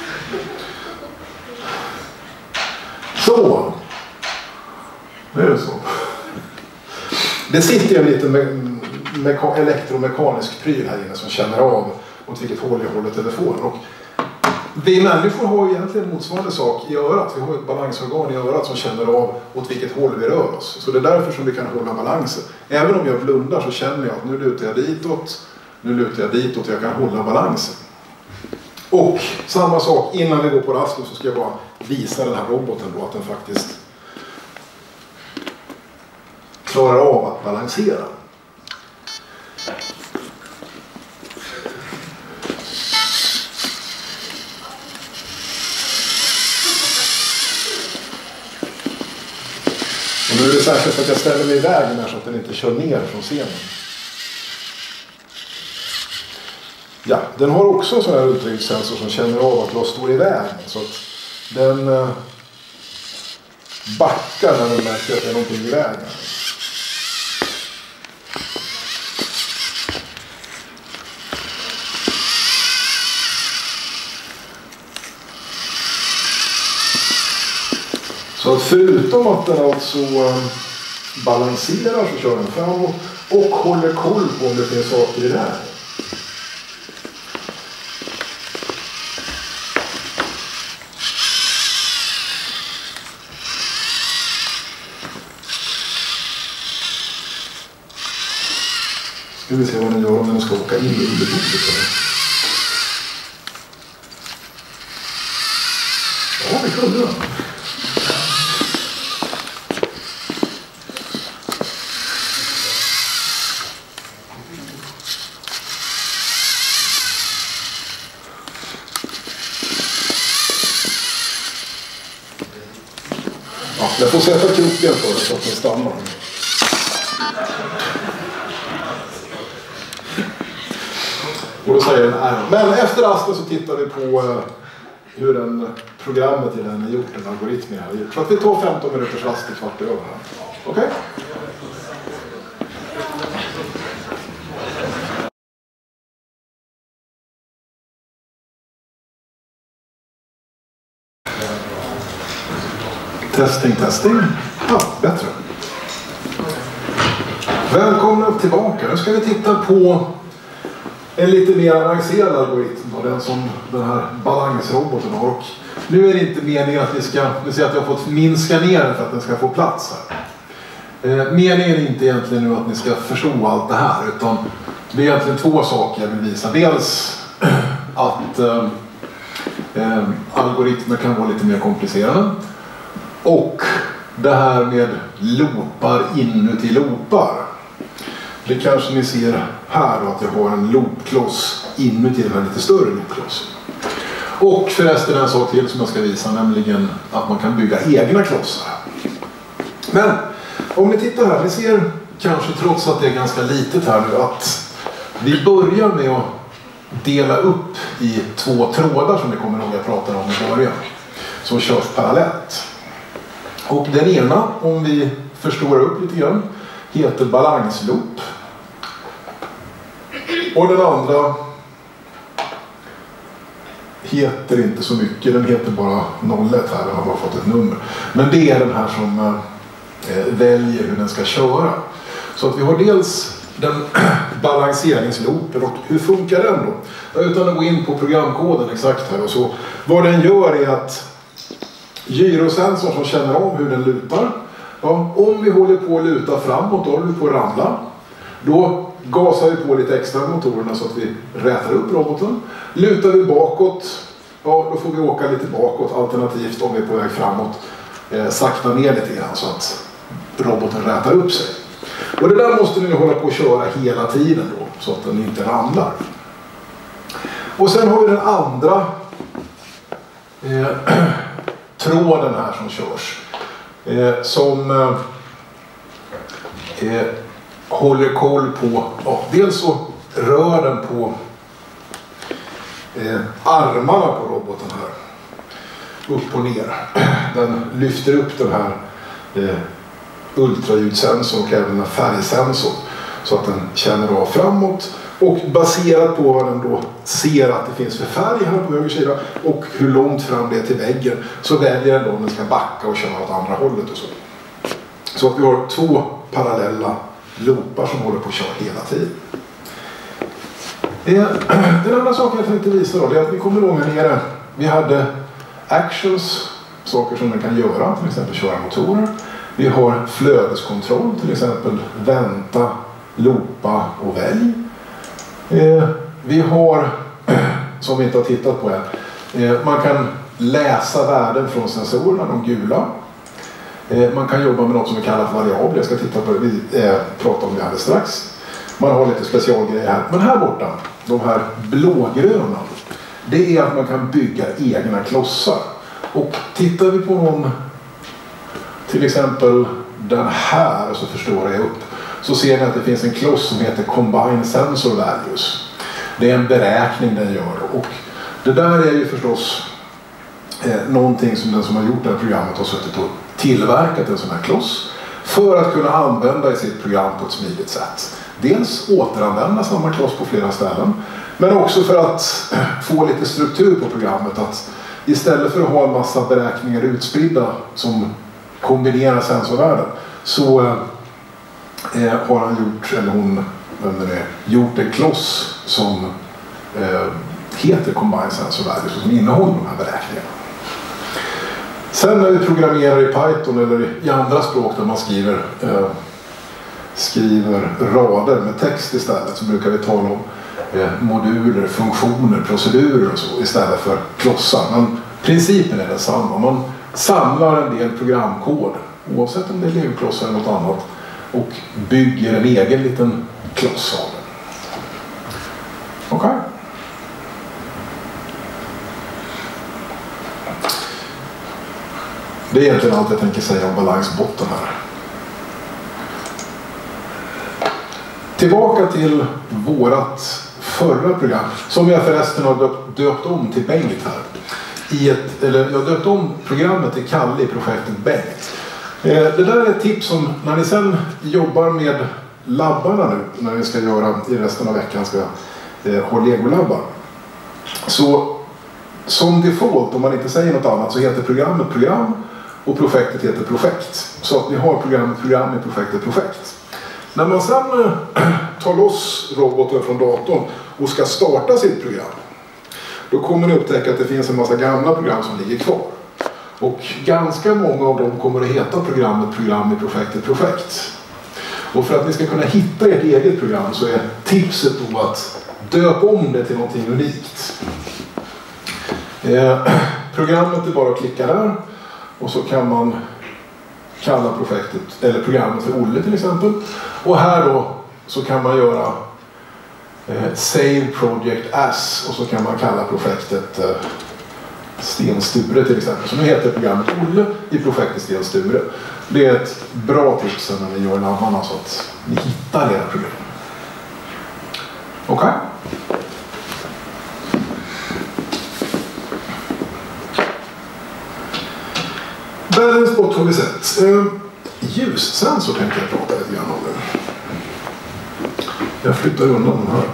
[SPEAKER 1] Så. Det är så. Det sitter en liten me- meka- elektromekanisk pryl här inne som känner av åt vilket håll jag håller telefonen. Och vi människor har ju egentligen motsvarande sak i örat. Vi har ett balansorgan i örat som känner av åt vilket håll vi rör oss. Så det är därför som vi kan hålla balansen. Även om jag blundar så känner jag att nu lutar jag ditåt, nu lutar jag ditåt och jag kan hålla balansen. Och samma sak, innan vi går på rasten så ska jag bara visa den här roboten då att den faktiskt klarar av att balansera. Och nu är det särskilt att jag ställer mig i vägen här så att den inte kör ner från scenen. Ja, den har också en sån här ultraljudssensor som känner av att jag står i vägen. Så att den eh, backar när den märker att det är någonting i vägen. Så att förutom att den alltså eh, balanserar så kör den framåt och håller koll på om det finns saker i det här. Ska vi se vad den gör om den ska åka in i underbordet. Ja, vi kunde den. Ja, jag får sätta kroken för det så att den stannar. Och då säger den här. Men efter rasten så tittar vi på uh, hur en programmet i den är gjort, en algoritm har gjort. Så att vi tar femton minuters rast i kvart över här. Okej? Okay? Testing, testing. Ja, bättre. Välkomna tillbaka. Nu ska vi titta på en lite mer avancerad algoritm och den som den här balansroboten har. Och nu är det inte meningen att vi ska, vi ser att jag har fått minska ner den för att den ska få plats här. Eh, meningen är inte egentligen nu att ni ska förstå allt det här, utan det är egentligen två saker jag vill visa. Dels att eh, eh, algoritmer kan vara lite mer komplicerade. Och det här med loopar inuti loopar. Det kanske ni ser här då, att jag har en loopkloss inuti den här lite större loopklossen. Och förresten en sak till som jag ska visa, nämligen att man kan bygga egna klossar. Men om ni tittar här, ni ser kanske trots att det är ganska litet här nu att vi börjar med att dela upp i två trådar som ni kommer ihåg jag pratade om i början. Som körs parallellt. Och den ena, om vi förstorar upp lite grann, heter balansloop. Och den andra heter inte så mycket, den heter bara noll ett här, den har bara fått ett nummer. Men det är den här som eh, väljer hur den ska köra. Så att vi har dels den balanseringsloopen. Och hur funkar den då? Utan att gå in på programkoden exakt här och så. Vad den gör är att gyrosensorn som känner av hur den lutar. Ja, om vi håller på att luta framåt, då håller vi på att ramla. Då gasar vi på lite extra motorerna så att vi rätar upp roboten. Lutar vi bakåt, ja, då får vi åka lite bakåt. Alternativt om vi är på väg framåt, eh, sakta ner lite grann så att roboten rätar upp sig. Och det där måste ni hålla på att köra hela tiden då, så att den inte ramlar. Och sen har vi den andra eh, tråden här som körs. Eh, som eh, eh, håller koll på, ja, dels så rör den på eh, armarna på roboten här. Upp och ner. Den lyfter upp den här eh, ultraljudsensorn och även en färgsensor så att den känner av framåt. Och baserat på vad den då ser att det finns för färg här på höger sida och hur långt fram det är till väggen, så väljer den då om den ska backa och köra åt andra hållet och så. Så att vi har två parallella loopar som håller på att köra hela tiden. Den andra saken jag tänkte visa då, är att ni kommer ihåg här nere. Vi hade actions, saker som den kan göra, till exempel köra motorer. Vi har flödeskontroll, till exempel vänta, loopa och välj. Eh, vi har, som vi inte har tittat på än, eh, man kan läsa värden från sensorerna, de gula. Eh, man kan jobba med något som vi kallar variabler. Jag ska titta på det, vi eh, pratar om det alldeles strax. Man har lite specialgrejer här. Men här borta, de här blågröna, det är att man kan bygga egna klossar. Och tittar vi på någon, till exempel den här, och så förstår jag upp, så ser ni att det finns en kloss som heter Combined Sensor Values. Det är en beräkning den gör. Och det där är ju förstås eh, någonting som den som har gjort det här programmet har suttit och tillverkat en sån här kloss för att kunna använda i sitt program på ett smidigt sätt. Dels återanvända samma kloss på flera ställen, men också för att få lite struktur på programmet. Att istället för att ha en massa beräkningar utspridda som kombinerar sensorvärden, så eh, har han gjort, eller hon, vem det är, gjort en kloss som eh, heter Combined Sensor Values och som innehåller de här beräkningarna. Sen när vi programmerar i Python eller i andra språk där man skriver, eh, skriver rader med text istället, så brukar vi tala om eh, moduler, funktioner, procedurer och så istället för klossar. Men principen är densamma. Man samlar en del programkod, oavsett om det är legoklossar eller något annat, och bygger en egen liten kloss av den. Okej? Okay. Det är egentligen allt jag tänker säga om balansbotten här. Tillbaka till vårat förra program, som jag förresten har döpt, döpt om till Bengt här. I ett, eller jag har döpt om programmet till Kalle i projektet Bengt. Eh, det där är ett tips som när ni sen jobbar med labbarna nu, när ni ska göra i resten av veckan, ska eh, ha legolabbar. Så som default, om man inte säger något annat, så heter programmet program och projektet heter projekt. Så att ni har programmet program i projektet projekt. När man sen eh, tar loss roboten från datorn och ska starta sitt program, då kommer ni upptäcka att det finns en massa gamla program som ligger kvar. Och ganska många av dem kommer att heta programmet program i projektet projekt. Och för att ni ska kunna hitta ert eget program så är tipset då att döpa om det till någonting unikt. Eh, programmet är bara att klicka där och så kan man kalla projektet, eller programmet för Olle till exempel. Och här då så kan man göra eh, Save Project As, och så kan man kalla projektet eh, Sten Sture till exempel. Så nu heter programmet Olle i projektet Sten Sture. Det är ett bra tips när ni gör namnen så att ni hittar era program. Okej? Okay. Balance bot har vi sett. Eh, ljussensor tänkte jag prata lite grann om nu. Jag flyttar undan den här.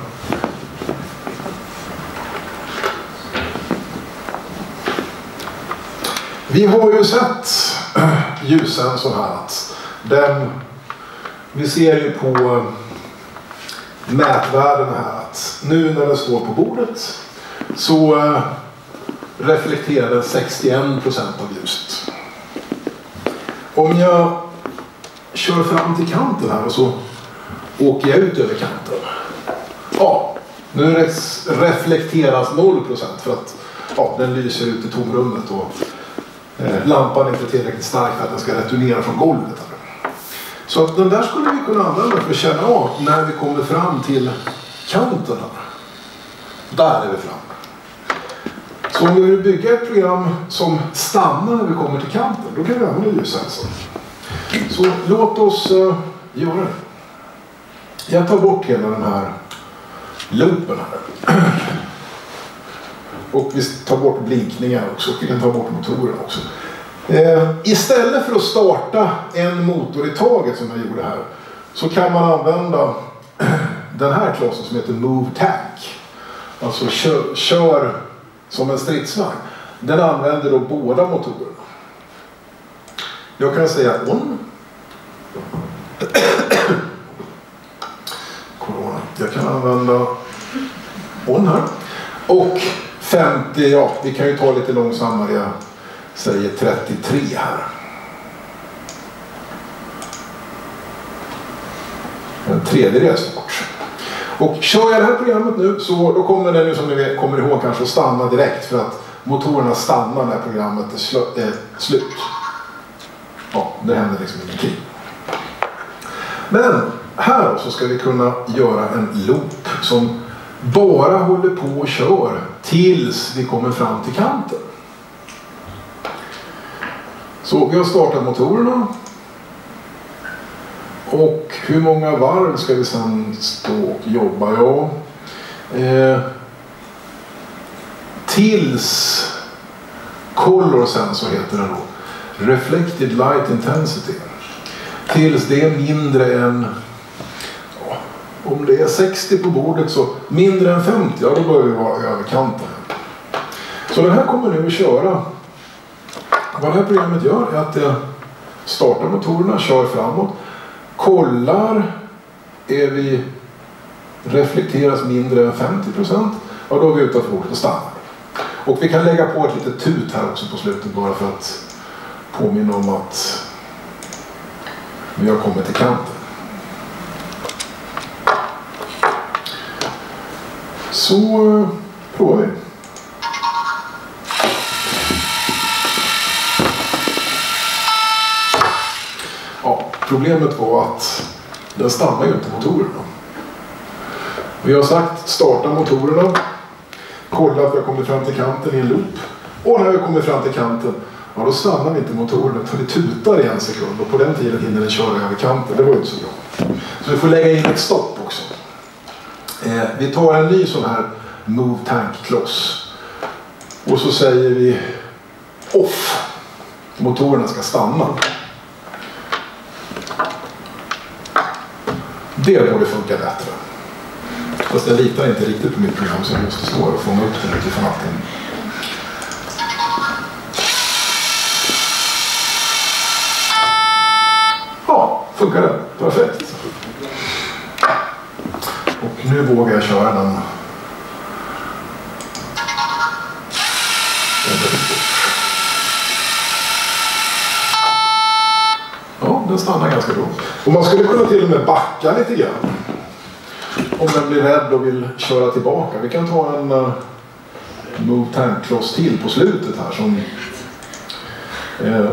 [SPEAKER 1] Vi har ju sett ljussensor här att den, vi ser ju på mätvärdena här. Att nu när den står på bordet så eh, reflekterar den sextioen procent av ljuset. Om jag kör fram till kanten här och så åker jag ut över kanten. Ja, nu reflekteras noll procent för att ja, den lyser ut i tomrummet och eh, lampan är inte tillräckligt stark för att den ska returnera från golvet. Så att den där skulle vi kunna använda för att känna av när vi kommer fram till kanten här. Där är vi fram. Så om vi vill bygga ett program som stannar när vi kommer till kanten, då kan vi använda ljussensorn. Så låt oss uh, göra det. Jag tar bort hela den här loopen här. Och vi tar bort blinkningar också. Vi kan ta bort motoren också. Eh, istället för att starta en motor i taget som jag gjorde här, så kan man använda den här klassen som heter Move Tank. Alltså kör, kör som en stridsvagn. Den använder då båda motorerna. Jag kan säga on. Corona. Jag kan använda on här. Och femtio, ja, vi kan ju ta lite långsammare. Jag säger trettiotre här. En tredjedel snart. Och kör jag det här programmet nu så då kommer den ju, som ni vet, kommer ihåg kanske att stanna direkt för att motorerna stannar när programmet är, sl- är slut. Ja, det händer liksom ingenting. Men här så ska vi kunna göra en loop som bara håller på och kör tills vi kommer fram till kanten. Så vi har startat motorerna. Och hur många varv ska vi sedan stå och jobba? Ja, eh, tills color sensor heter den då. Reflected light intensity. Tills det är mindre än, ja, om det är sextio på bordet så mindre än femtio, ja, då börjar vi vara över kanten. Så den här kommer nu att köra. Vad det här programmet gör är att det startar motorerna, kör framåt. Kollar, är vi reflekteras mindre än femtio procent, ja, då är vi utanför bordet och stannar. Och vi kan lägga på ett litet tut här också på slutet bara för att påminna om att vi har kommit till kanten. Så provar vi. Ja, problemet var att den stannar ju inte motorerna. Vi har sagt starta motorerna, kolla att vi har kommit fram till kanten i en loop. Och när vi kommer fram till kanten, ja, då stannar vi inte motorerna för det tutar i en sekund. Och på den tiden hinner den köra över kanten. Det var ju inte så bra. Så vi får lägga in ett stopp också. Eh, vi tar en ny sån här Move Tank-kloss. Och så säger vi off. Motorerna ska stanna. Det borde funka bättre. Fast jag litar inte riktigt på mitt program så jag måste stå och fånga upp den utifrån allting. Ja, funkar det. Perfekt. Och nu vågar jag köra den. Ja, den stannar ganska bra. Och man skulle kunna till och med backa lite grann. Om den blir rädd och vill köra tillbaka. Vi kan ta en uh, Move Tank-kloss till på slutet här som uh,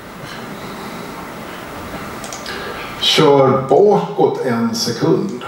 [SPEAKER 1] kör bakåt en sekund.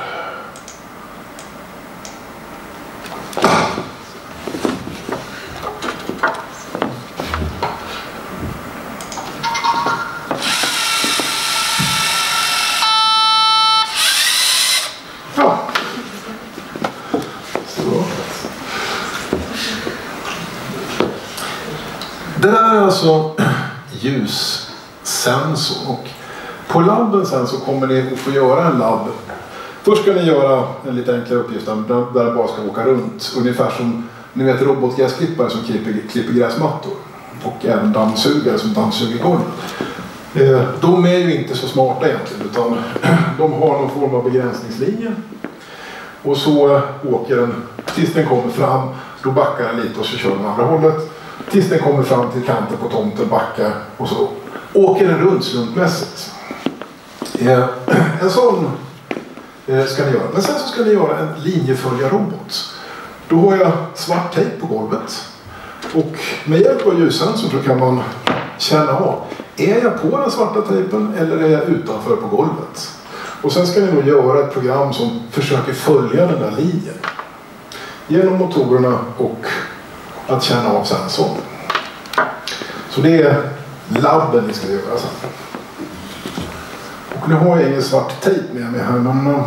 [SPEAKER 1] Det där är alltså ljussensor och på labben sen så kommer ni att få göra en labb. Först ska ni göra en lite enklare uppgift där det bara ska åka runt. Ungefär som ni vet robotgräsklippare som klipper, klipper gräsmattor. Och även dammsugare som dammsuger golv. Eh, de är ju inte så smarta egentligen utan de har någon form av begränsningslinje. Och så åker den, tills den kommer fram, då backar den lite och så kör den andra hållet. Tills den kommer fram till kanten på tomten, backar och så åker den runt slumpmässigt. Eh, en sån eh, ska ni göra. Men sen så ska ni göra en linjeföljarrobot. Då har jag svart tejp på golvet. Och med hjälp av ljussensorn så kan man känna av. Är jag på den svarta tejpen eller är jag utanför på golvet? Och sen ska ni då göra ett program som försöker följa den där linjen. Genom motorerna och att känna av sensorn. Så det är labben ni ska göra sen. Och nu har jag ingen svart tejp med mig här, men...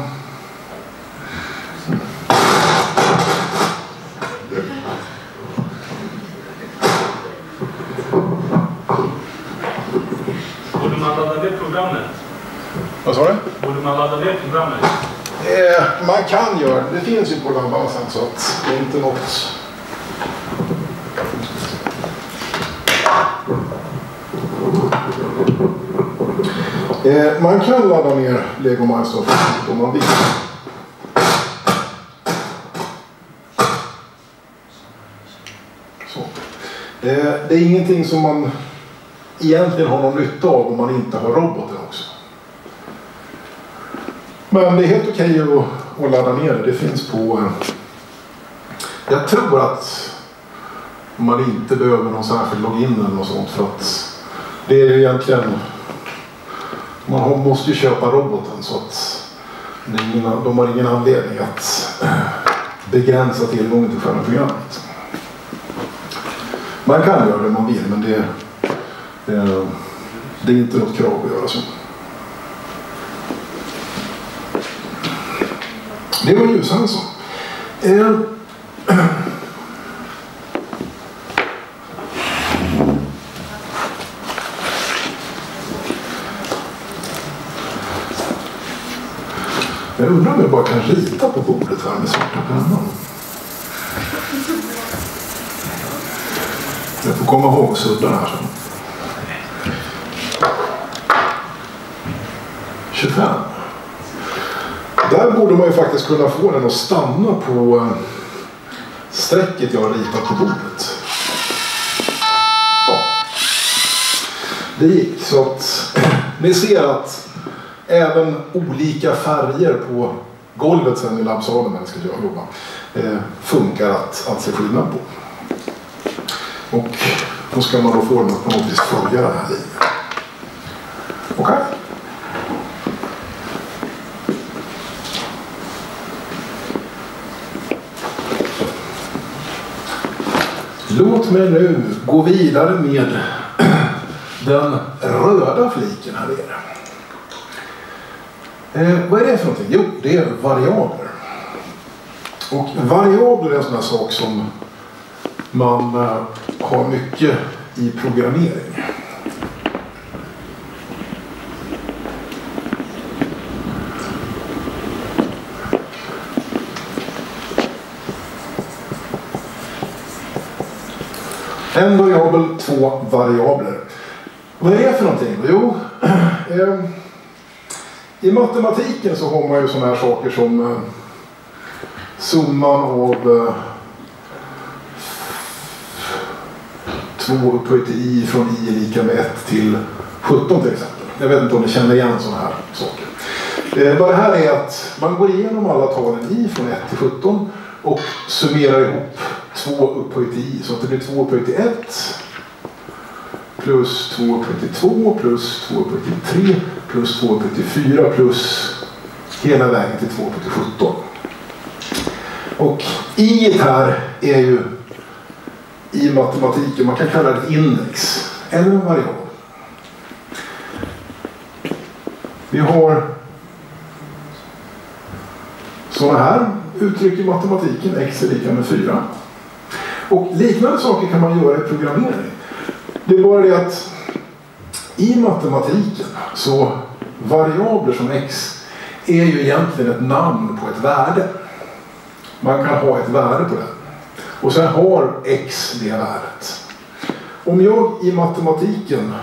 [SPEAKER 2] Borde man ladda det programmet?
[SPEAKER 1] Vad sa du?
[SPEAKER 2] Borde man ladda det programmet?
[SPEAKER 1] Eh, man kan göra det. Det finns ju på labban sen så att det är inte något... Eh, man kan ladda ner Lego Mindstorm om man vill. Så. Eh, det är ingenting som man egentligen har någon nytta av om man inte har roboten också. Men det är helt okej att, att ladda ner det. Det finns på... Eh, jag tror att man inte behöver någon särskild login eller något sånt för att det är ju egentligen... Man måste ju köpa roboten så att de har ingen anledning att begränsa tillgången till själva programmet. Man kan göra det man vill, men det, det, det är inte något krav att göra så. Det var ljussensorn. Eh, Jag undrar om jag bara kan rita på bordet här med svarta pennan. Jag får komma ihåg suddarna här sen. tjugofem. Där borde man ju faktiskt kunna få den att stanna på strecket jag har ritat på bordet. Ja. Det gick så att ni ser att även olika färger på golvet sen i labbsalen när vi ska jobba eh, funkar att, att se skillnad på. Och då ska man då få den att på något vis följa den här linjen. Okej? Okay. Låt mig nu gå vidare med den röda fliken här nere. Eh, vad är det för någonting? Jo, det är variabler. Och variabler är en sån här sak som man eh, har mycket i programmering. En variabel, två variabler. Vad är det för någonting? Jo, eh, i matematiken så har man ju såna här saker som eh, summan av eh, två upphöjt till i från i är lika med ett till sjutton till exempel. Jag vet inte om ni känner igen såna här saker. Eh, vad det här är att man går igenom alla talen i från ett till sjutton och summerar ihop två upphöjt till i så att det blir två upphöjt till ett plus två upphöjt till två plus två upphöjt till tre plus två upphöjt till fyra plus hela vägen till två upphöjt till sjutton. Och i här är ju i matematiken, man kan kalla det ett index eller en variabel. Vi har sådana här uttryck i matematiken, x är lika med fyra. Och liknande saker kan man göra i programmering. Det är bara det att i matematiken så variabler som x är ju egentligen ett namn på ett värde. Man kan ha ett värde på det. Och sen har x det värdet. Om jag i matematiken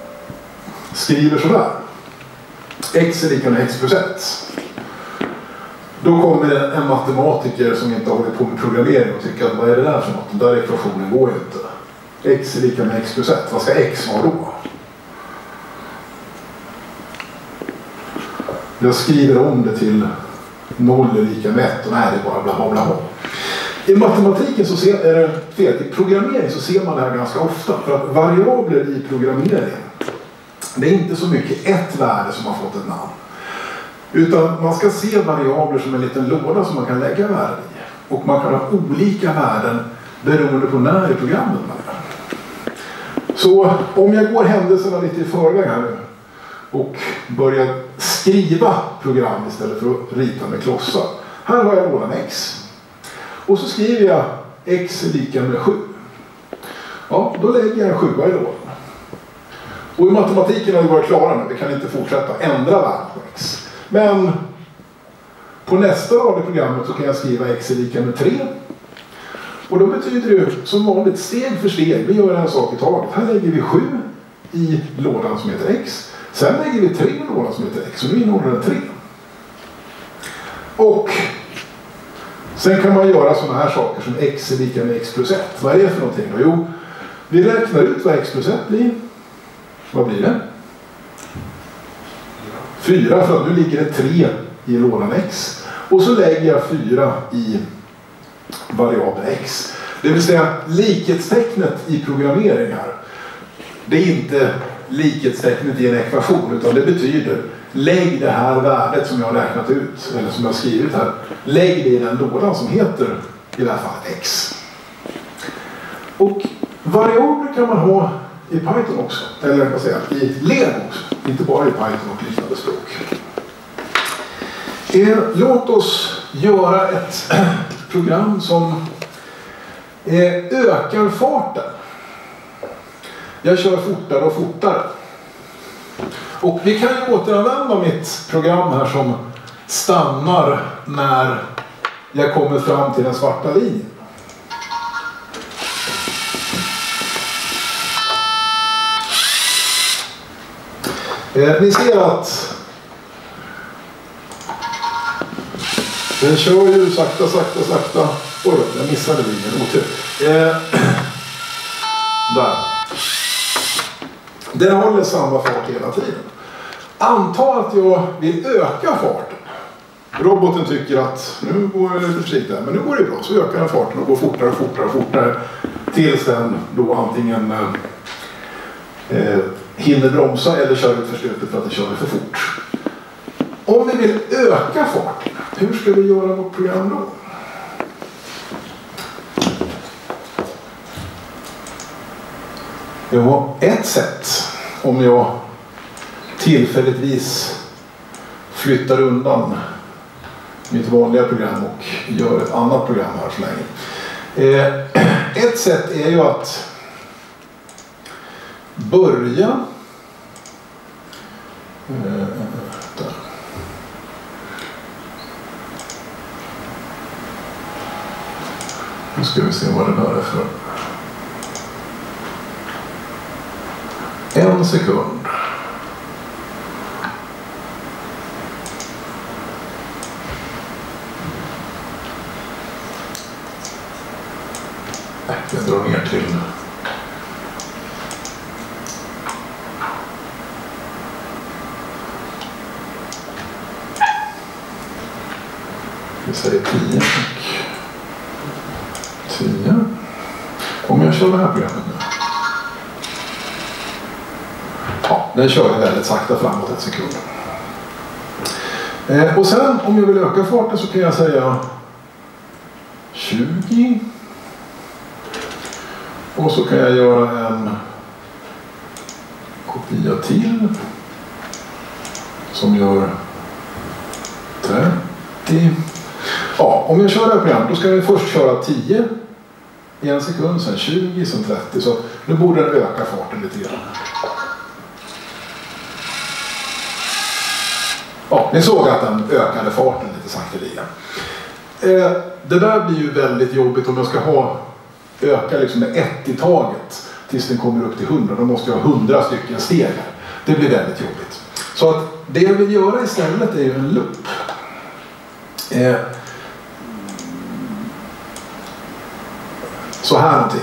[SPEAKER 1] skriver sådär. X är lika med x plus ett. Då kommer en matematiker som inte har hållit på med programmering och tycker att vad är det där för något? Den där ekvationen går ju inte. X är lika med x plus ett. Vad ska x vara då? Jag skriver om det till noll är lika med ett och nej, det är bara bla bla bla. I matematiken så ser, är det fel. I programmering så ser man det här ganska ofta. För att variabler i programmering, det är inte så mycket ett värde som har fått ett namn. Utan man ska se variabler som en liten låda som man kan lägga värden i. Och man kan ha olika värden beroende på när i programmet man är. Så om jag går händelserna lite i förväg här nu och börjar skriva program istället för att rita med klossar. Här har jag lådan x. Och så skriver jag x är lika med sju. Ja, då lägger jag en sjua i lådan. Och i matematiken har vi varit klara nu. Vi kan inte fortsätta ändra värden på x. Men på nästa rad i programmet så kan jag skriva x är lika med tre. Och då betyder det som vanligt steg för steg. Vi gör en sak i taget. Här lägger vi sju i lådan som heter x. Sen lägger vi tre i lådan som heter x. Och nu innehåller den tre. Och sen kan man göra sådana här saker som x är lika med x plus ett. Vad är det för någonting då? Jo, vi räknar ut vad x plus ett blir. Vad blir det? fyra, för att nu ligger det tre i lådan x. Och så lägger jag fyra i variabel x. Det vill säga likhetstecknet i programmeringar. Det är inte likhetstecknet i en ekvation, utan det betyder lägg det här värdet som jag har räknat ut, eller som jag har skrivit här. Lägg det i den lådan som heter i det här fallet x. Och variabler kan man ha i Python också. Eller vad säger jag, i Lego också. Inte bara i Python och liknande språk. Eh, låt oss göra ett program som eh, ökar farten. Jag kör fortare och fortare. Och vi kan ju återanvända mitt program här som stannar när jag kommer fram till den svarta linjen. Eh, ni ser att den kör ju sakta, sakta, sakta. Oj, jag missade linjen. Otur. Eh, där. Den håller samma fart hela tiden. Anta att jag vill öka farten. Roboten tycker att nu går det lite försiktigt, men nu går det bra. Så ökar den farten och går fortare och fortare och fortare. Tills den då antingen eh, hinner bromsa eller kör ut för slutet för att den kör för fort. Om vi vill öka farten, hur ska vi göra vårt program då? Ja, ett sätt, om jag tillfälligtvis flyttar undan mitt vanliga program och gör ett annat program här så länge. Eh, ett sätt är ju att börja eh, där. Nu ska vi se vad det där är för. En sekund. Jag drar ner till vi säger tio och tio. Om jag kör det här programmet nu. Ja, den kör jag väldigt sakta framåt en sekund. Eh, och sen om jag vill öka farten så kan jag säga tjugo. Och så kan jag göra en kopia till som gör trettio. Ja, om jag kör det här programmet då ska jag först köra tio i en sekund, sen tjugo, sen trettio. Så nu borde den öka farten lite grann. Ja, ni såg att den ökade farten lite sakteliga. Eh, det där blir ju väldigt jobbigt om jag ska ha öka liksom med ett i taget tills den kommer upp till hundra. Då måste jag ha hundra stycken steg här. Det blir väldigt jobbigt. Så att det jag vill göra istället är ju en loop. Eh, så här någonting.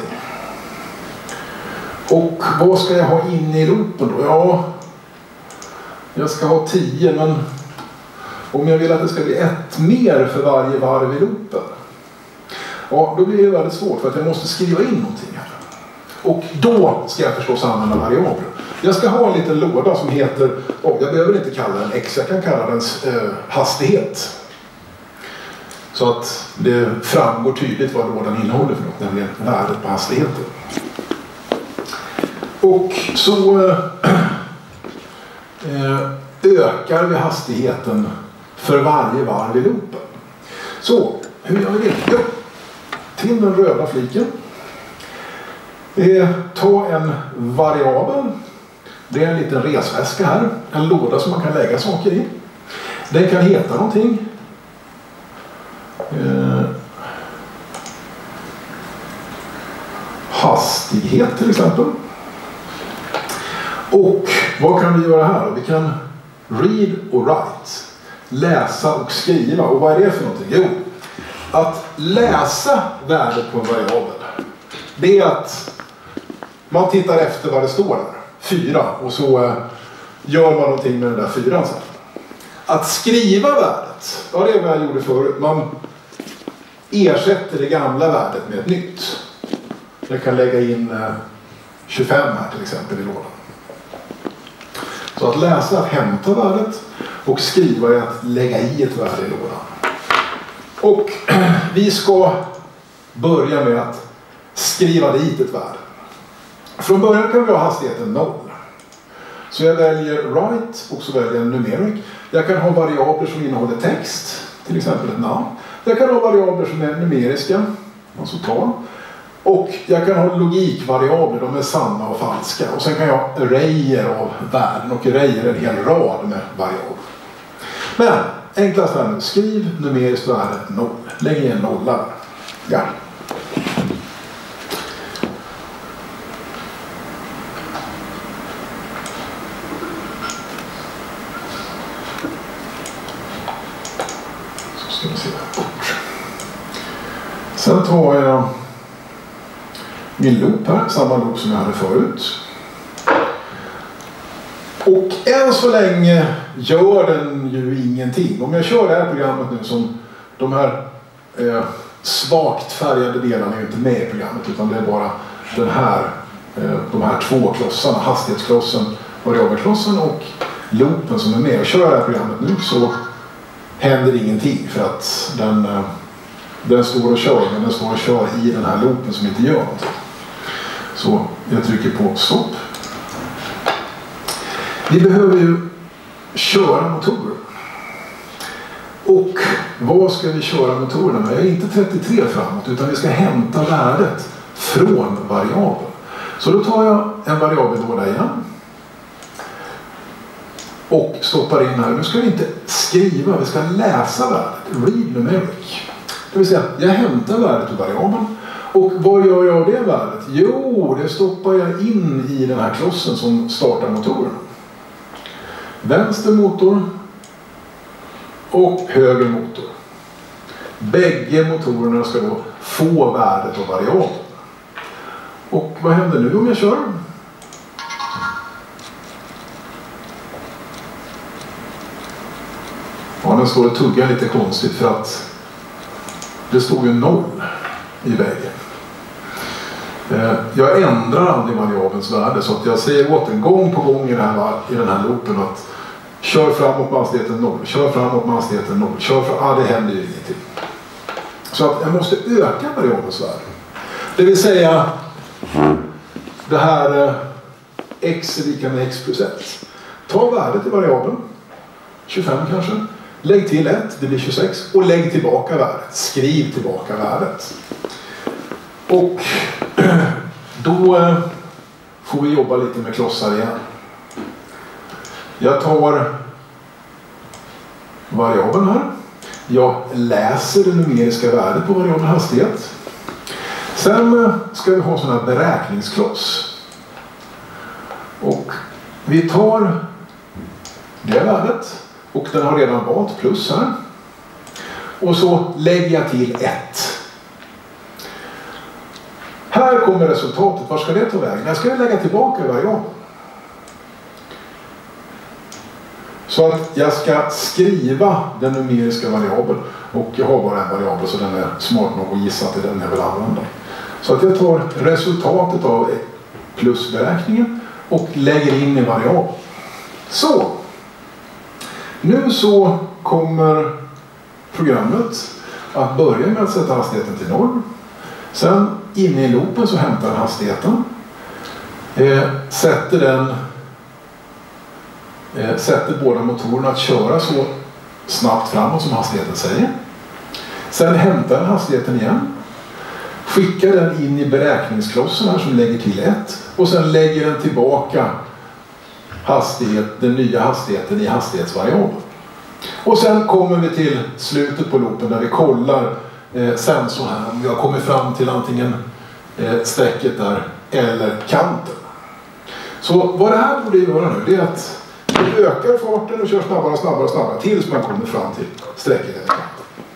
[SPEAKER 1] Och vad ska jag ha inne i loopen då? Ja, jag ska ha tio, men om jag vill att det ska bli ett mer för varje varv i loopen, ja, då blir det väldigt svårt för att jag måste skriva in någonting här. Och då ska jag förstås använda variabler. Jag ska ha en liten låda som heter, oh, jag behöver inte kalla den X, jag kan kalla den eh, hastighet. Så att det framgår tydligt vad lådan innehåller för något, nämligen värdet på hastigheten. Och så eh, ökar vi hastigheten för varje varv i loopen. Så, hur gör vi det? Jo, till den röda fliken. Eh, ta en variabel. Det är en liten resväska här. En låda som man kan lägga saker i. Den kan heta någonting. Eh, hastighet till exempel. Och vad kan vi göra här? Vi kan read och write. Läsa och skriva. Och vad är det för någonting? Jo, att läsa värdet på en variabel, det är att man tittar efter vad det står där. Fyra. Och så eh, gör man någonting med den där fyran sen. Att skriva värdet, ja, det är vad jag gjorde förut. Man ersätter det gamla värdet med ett nytt. Jag kan lägga in eh, tjugofem här till exempel i lådan. Så att läsa är att hämta värdet och skriva är att lägga i ett värde i lådan. Och vi ska börja med att skriva dit ett värde. Från början kan vi ha hastigheten noll. Så jag väljer write och så väljer jag numeric. Jag kan ha variabler som innehåller text, till exempel ett namn. Jag kan ha variabler som är numeriska, alltså tal. Och jag kan ha logikvariabler, de är sanna och falska. Och sen kan jag ha arrayer av värden, och arrayer är en hel rad med variabler. Men enklast här nu, skriv numeriskt värde noll. Lägg i en nolla. Ja. Så ska vi se här bort. Sen tar jag min loop här, samma loop som jag hade förut. Och än så länge gör den ju ingenting. Om jag kör det här programmet nu som de här eh, svagt färgade delarna är inte med i programmet, utan det är bara den här, eh, de här två klossarna, hastighetsklossen, variabelklossen och loopen som är med. Och kör jag det här programmet nu så händer ingenting för att den, eh, den står och kör, men den står och kör i den här loopen som inte gör någonting. Så jag trycker på stopp. Vi behöver ju köra motorer. Och vad ska vi köra motorerna med? Jag är inte trettiotre framåt, utan vi ska hämta värdet från variabeln. Så då tar jag en variabellåda igen. Och stoppar in här. Nu ska vi inte skriva, vi ska läsa värdet. Read numeric. Det vill säga, jag hämtar värdet ur variabeln. Och vad gör jag av det värdet? Jo, det stoppar jag in i den här klossen som startar motorn. Vänster motor och höger motor. Bägge motorerna ska då få värdet av variabeln. Och vad händer nu om jag kör? Ja, den står och tuggar lite konstigt för att det stod ju noll i vägen. Jag ändrar aldrig variabelns värde, så att jag säger åt en gång på gång i den här, i den här loopen att kör framåt med hastigheten noll, kör framåt med hastigheten noll, kör framåt, ah, det händer ju ingenting. Så att jag måste öka variabelns värde. Det vill säga det här eh, x är lika med x plus ett. Ta värdet i variabeln, tjugofem kanske, lägg till ett, det blir tjugosex, och lägg tillbaka värdet, skriv tillbaka värdet. Och då får vi jobba lite med klossar igen. Jag tar variabeln här. Jag läser det numeriska värdet på variabeln hastighet. Sen ska vi ha en sån här beräkningskloss. Och vi tar det värdet. Och den har redan valt plus här. Och så lägger jag till ett. Här kommer resultatet. Var ska det ta vägen? Jag ska lägga tillbaka variabeln. Så att jag ska skriva den numeriska variabeln. Och jag har bara en variabel så den är smart nog att gissa att det är den jag vill använda. Så att jag tar resultatet av plusberäkningen och lägger in i variabeln. Så. Nu så kommer programmet att börja med att sätta hastigheten till noll. Sen inne i loopen så hämtar den hastigheten. Eh, sätter den eh, sätter båda motorerna att köra så snabbt framåt som hastigheten säger. Sen hämtar den hastigheten igen. Skickar den in i beräkningsklossen här som lägger till ett. Och sen lägger den tillbaka hastighet, den nya hastigheten i hastighetsvariabeln. Och sen kommer vi till slutet på loopen där vi kollar eh, sensorn här om vi har kommit fram till antingen eh, strecket där eller kanten. Så vad det här borde göra nu, det är att vi ökar farten och kör snabbare och snabbare och snabbare tills man kommer fram till strecket eller kanten.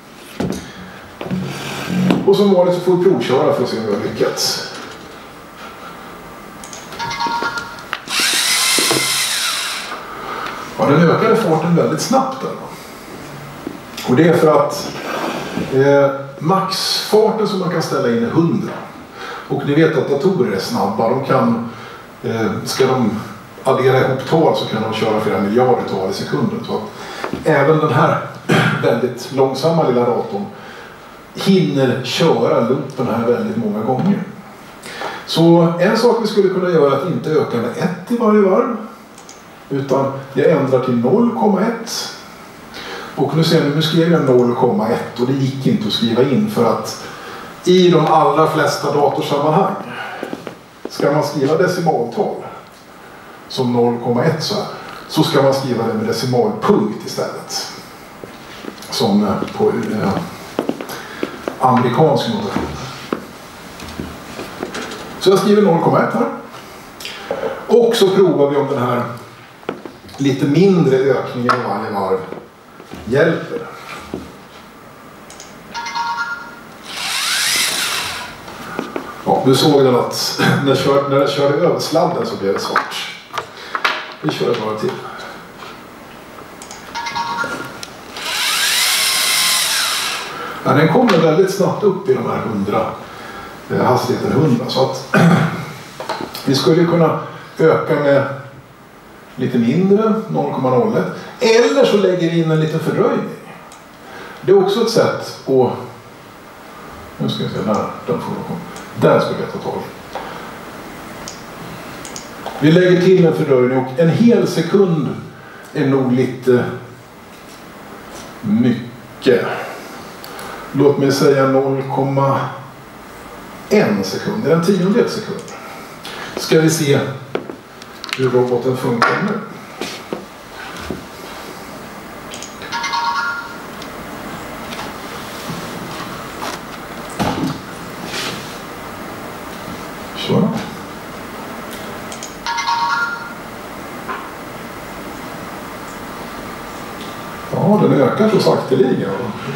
[SPEAKER 1] Och som vanligt så får vi provköra för att se om vi har lyckats. Ja, den ökade farten väldigt snabbt där. Och det är för att eh, maxfarten som man kan ställa in är hundra. Och ni vet att datorer är snabba. De kan, eh, ska de addera ihop tal så kan de köra flera miljarder tal i sekunden. Så att även den här väldigt långsamma lilla datorn hinner köra loopen här väldigt många gånger. Så en sak vi skulle kunna göra är att inte öka med ett i varje varv. Utan jag ändrar till noll komma ett. Och nu ser ni, nu skrev jag noll komma ett och det gick inte att skriva in för att i de allra flesta datorsammanhang ska man skriva decimaltal som noll komma ett så här, så ska man skriva det med decimalpunkt istället. Som på eh, amerikansk notation. Så jag skriver noll komma ett här. Och så provar vi om den här lite mindre ökningen i varje varv hjälper. Ja, du såg den att när jag körde, när jag körde över sladden så blev det svart. Vi kör ett varv till. Ja, den kommer väldigt snabbt upp i de här hundra, hastigheten hundra. Så att vi skulle kunna öka med lite mindre, noll komma noll ett. Eller så lägger vi in en liten fördröjning. Det är också ett sätt att... Nu ska jag se, där, där får jag komma. Där ska vi ta tag. Vi lägger till en fördröjning och en hel sekund är nog lite mycket. Låt mig säga noll komma en sekund. Det är en tiondel sekund. Ska vi se hur roboten funkar nu. Så. Ja, den ökar så sakteliga.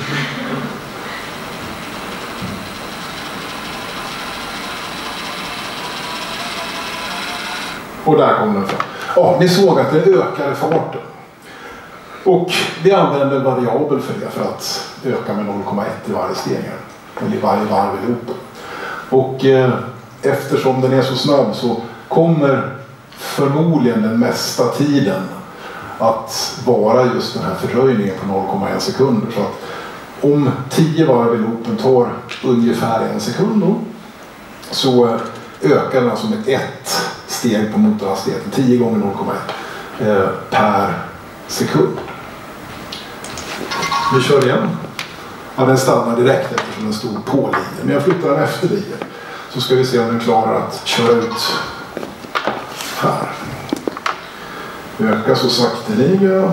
[SPEAKER 1] Och där kom den fram. Ja, ni såg att det ökade farten. Och vi använder en variabel för det för att öka med noll komma ett i varje steg. Eller i varje varv i loopen. Och eh, eftersom den är så snabb så kommer förmodligen den mesta tiden att vara just den här fördröjningen på noll komma en sekunder. Så att om tio varv i loopen tar ungefär en sekund då, så ökar den alltså med ett steg på motorhastigheten, tio gånger noll komma ett eh, per sekund. Vi kör igen. Ja, den stannar direkt eftersom den stod på linjen. Men jag flyttar den efter linjen. Så ska vi se om den klarar att köra ut här. Öka så sakteliga.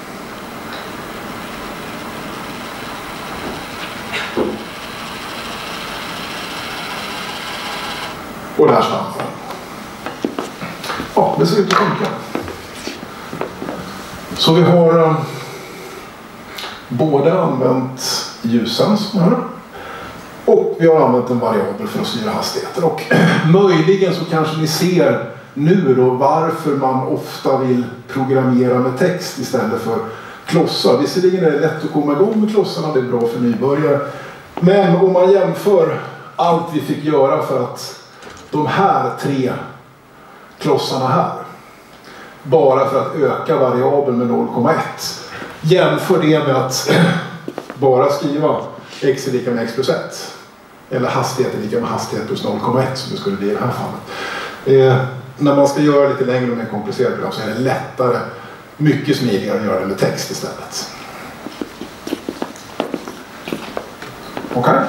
[SPEAKER 1] Och där stannar den. Ja, det ser ut att funka. Så vi har uh, både använt ljussensorn. Och vi har använt en variabel för att styra hastigheten. Och möjligen så kanske ni ser nu då varför man ofta vill programmera med text istället för klossar. Visserligen är det lätt att komma igång med klossarna, det är bra för nybörjare. Men om man jämför allt vi fick göra för att de här tre klossarna här, bara för att öka variabeln med noll komma ett, jämför det med att bara skriva x är lika med x plus ett. Eller hastighet är lika med hastighet plus noll komma ett som det skulle bli i det här fallet. Eh, när man ska göra lite längre och mer komplicerat program så är det lättare, mycket smidigare att göra det med text istället. Okej? Okay.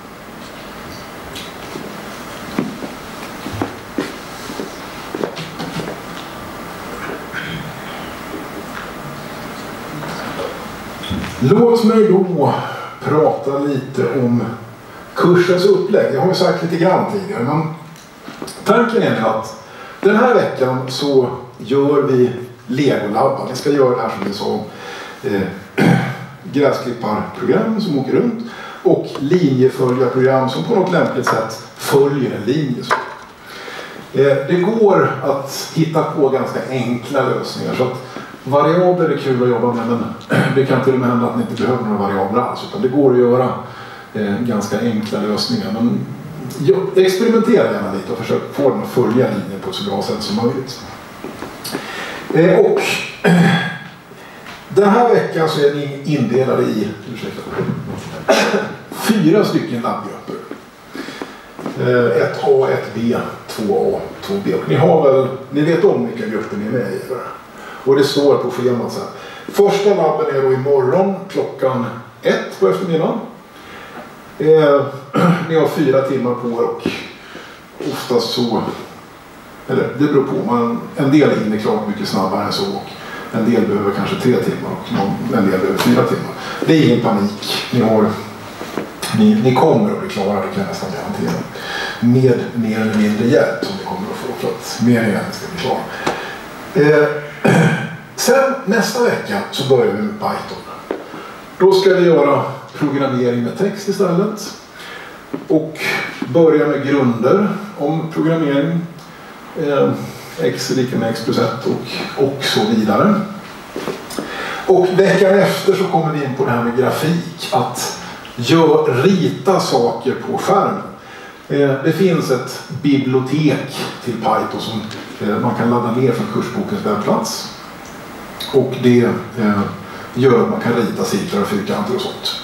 [SPEAKER 1] Låt mig då prata lite om kursens upplägg. Jag har ju sagt lite grann tidigare, men tanken är att den här veckan så gör vi Lego-labban. Vi ska göra det här som vi sa, eh, gräsklipparprogram som åker runt och linjeföljarprogram som på något lämpligt sätt följer en linje. Eh, det går att hitta på ganska enkla lösningar, så att variabler är kul att jobba med, men det kan till och med hända att ni inte behöver några variabler alls, utan det går att göra eh, ganska enkla lösningar. Men ja, experimentera gärna lite och försök få den att följa linjen på ett så bra sätt som möjligt. Eh, och eh, den här veckan så är ni indelade i ursäkta, fyra stycken labbgrupper. Eh, ett A, ett B, två A, två B. Och ni har väl, ni vet om vilka grupper ni är med i. Och det står på schemat så här. Första labben är då imorgon klockan ett på eftermiddagen. Eh, ni har fyra timmar på er och oftast så, eller det beror på, man, en del hinner klart mycket snabbare än så och en del behöver kanske tre timmar och någon, en del behöver fyra timmar. Det är ingen panik. Ni, har, ni, ni kommer att bli klara, det kan jag nästan garantera. Med mer eller mindre hjälp som ni kommer att få för att mer än ska bli klara. Eh, sen nästa vecka så börjar vi med Python. Då ska vi göra programmering med text istället. Och börja med grunder om programmering. Eh, x är lika med x plus ett och, och så vidare. Och veckan efter så kommer vi in på det här med grafik. Att gör, rita saker på skärmen. Eh, det finns ett bibliotek till Python som eh, man kan ladda ner från kursbokens webbplats. Och det eh, gör att man kan rita cirklar och fyrkanter och sånt.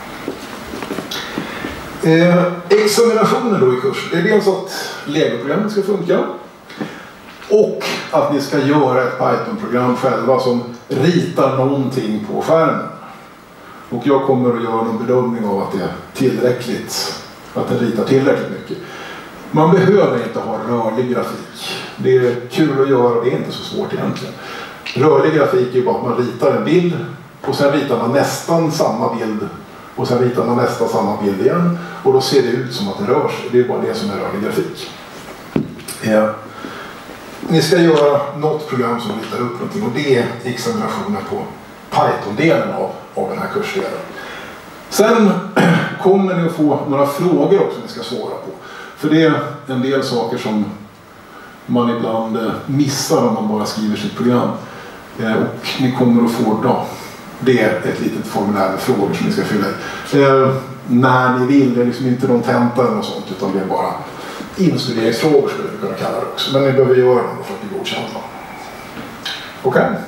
[SPEAKER 1] Eh, examinationen då i kursen, det är dels att Lego-programmet ska funka och att ni ska göra ett Python-program själva som ritar någonting på skärmen. Och jag kommer att göra någon bedömning av att det är tillräckligt, att det ritar tillräckligt mycket. Man behöver inte ha rörlig grafik. Det är kul att göra, det är inte så svårt egentligen. Rörlig grafik är bara att man ritar en bild och sen ritar man nästan samma bild och sen ritar man nästan samma bild igen och då ser det ut som att det rör sig. Det är bara det som är rörlig grafik. Ja. Ni ska göra något program som ritar upp någonting och det är examinationen på Python-delen av, av den här kursdelen. Sen kommer ni att få några frågor också ni ska svara på. För det är en del saker som man ibland missar om man bara skriver sitt program. Och ni kommer att få då, det är ett litet formulär med frågor som ni ska fylla i. Eh, när ni vill, det är liksom inte någon tenta eller något sånt, utan det är bara instuderingsfrågor skulle vi kunna kalla det också. Men ni behöver göra dem för att bli godkända. Okej. Okay.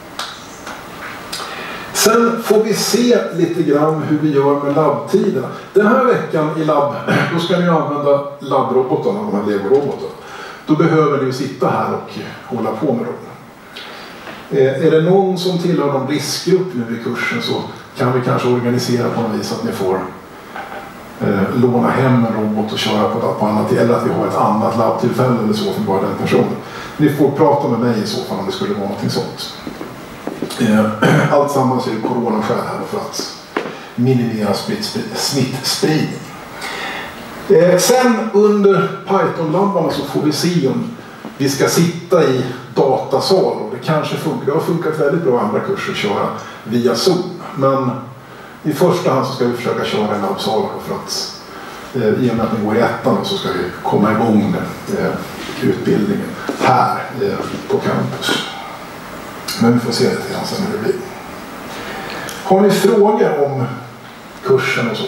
[SPEAKER 1] Sen får vi se lite grann hur vi gör med labbtiderna. Den här veckan i labb, då ska ni använda labbrobotarna, de här Lego-robotarna. Då behöver ni sitta här och hålla på med dem. Är det någon som tillhör någon riskgrupp nu i kursen så kan vi kanske organisera på något vis att ni får eh, låna hem en robot och köra på, på annat, eller att vi har ett annat labbtillfälle eller så för bara den personen. Ni får prata med mig i så fall om det skulle vara någonting sånt. Eh, allt sammans är coronaskäl här för att minimera smittspridning. Eh, sen under Python-labbarna så får vi se om vi ska sitta i datasal och det kanske funkar. Det har funkat väldigt bra i andra kurser att köra via Zoom. Men i första hand så ska vi försöka köra en Uppsala för att eh, i och med att ni går i ettan så ska vi komma igång med eh, utbildningen här eh, på campus. Men vi får se lite grann sen hur det blir. Har ni frågor om kursen och så?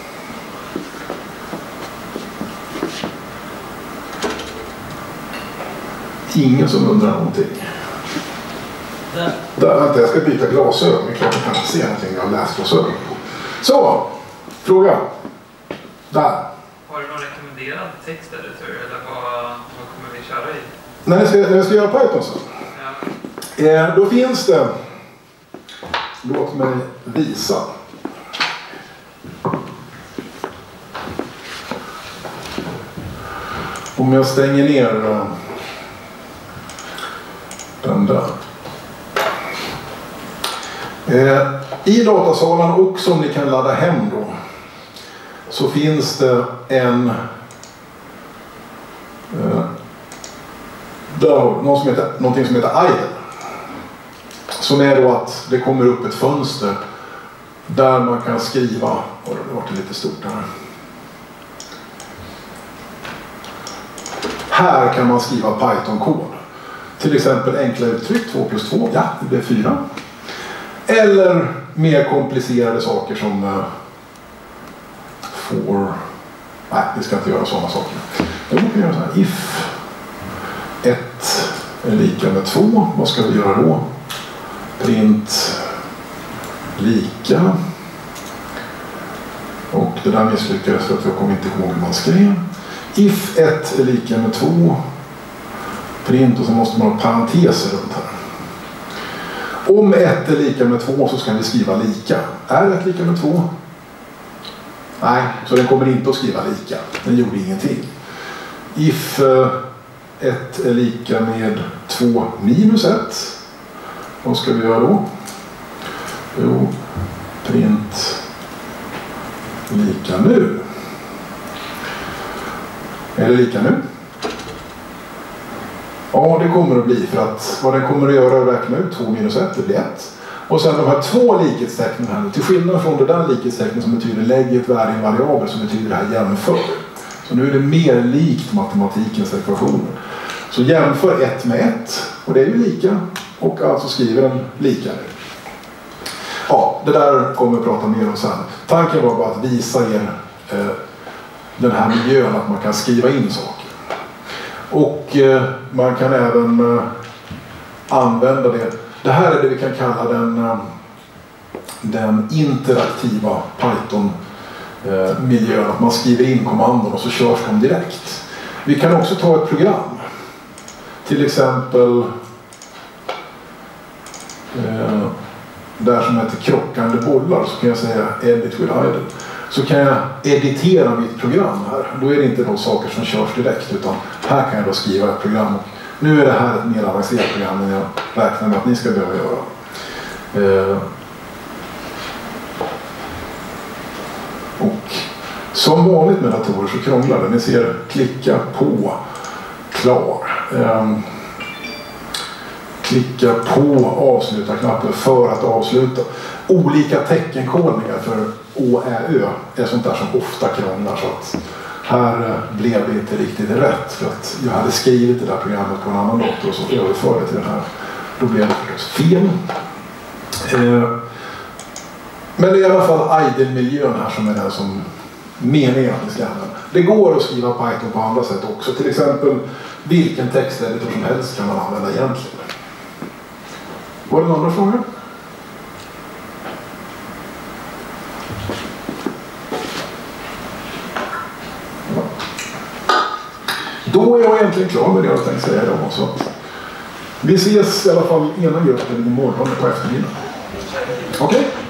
[SPEAKER 1] Ingen som undrar någonting.
[SPEAKER 2] Där.
[SPEAKER 1] Där, vänta, jag ska byta glasögon. Det är klart jag kan inte se någonting jag har läst glasögon på. Så, fråga. Där.
[SPEAKER 3] Har du någon rekommenderad texteditor eller vad, vad kommer vi köra i?
[SPEAKER 1] När jag ska, när jag ska göra Python så.
[SPEAKER 3] Ja.
[SPEAKER 1] Eh, då finns det. Låt mig visa. Om jag stänger ner uh, den där. Eh, I datasalen och som ni kan ladda hem då så finns det en eh, där, någon som heter, någonting som heter idle. Som är då att det kommer upp ett fönster där man kan skriva, och det var lite stort här. Här kan man skriva Python-kod. Till exempel enkla uttryck, två plus två, ja det blir fyra. Eller mer komplicerade saker som uh, for, nej vi ska inte göra sådana saker. Då kan vi göra så här, if ett är lika med två, vad ska vi göra då? Print lika. Och det där misslyckades för att jag kommer inte ihåg hur man skrev. If ett är lika med två. Print och så måste man ha parenteser runt här. Om ett är lika med två så ska vi skriva lika. Är ett lika med två? Nej, så den kommer inte att skriva lika. Den gjorde ingenting. If ett är lika med två minus ett. Vad ska vi göra då? Jo, print lika nu. Är det lika nu? Ja, det kommer att bli för att vad den kommer att göra är att räkna ut två minus ett, det blir ett. Och sen de här två likhetstecknen här, till skillnad från det där likhetstecknet som betyder lägg ett värde i en variabel så betyder det här jämför. Så nu är det mer likt matematikens ekvationer. Så jämför ett med ett och det är ju lika och alltså skriver den lika nu. Ja, det där kommer vi prata mer om sen. Tanken var bara att visa er eh, den här miljön att man kan skriva in saker. Och eh, man kan även eh, använda det. Det här är det vi kan kalla den, eh, den interaktiva Python-miljön. Eh, att man skriver in kommandon och så körs de direkt. Vi kan också ta ett program. Till exempel eh, där som heter krockande bollar så kan jag säga edit with idle. Så kan jag editera mitt program här. Då är det inte de saker som körs direkt utan här kan jag då skriva ett program. Nu är det här ett mer avancerat program än jag räknar med att ni ska behöva göra. Eh. Och som vanligt med datorer så krånglar det. Ni ser klicka på klar. Eh. Klicka på avsluta-knappen för att avsluta. Olika teckenkodningar för Å, Ä, Ö är sånt där som ofta krånglar så att här blev det inte riktigt rätt för att jag hade skrivit det där programmet på en annan dator och så överförde det till den här. Då blev det förstås fel. Men det är i alla fall idle-miljön här som är den som meningen att vi ska använda. Det går att skriva Python på andra sätt också. Till exempel vilken texteditor som helst kan man använda egentligen. Var det någon andra frågor? Då är jag egentligen klar med det jag tänkte säga idag. Så vi ses i alla fall ena gruppen imorgon på eftermiddagen. Okej? Okay?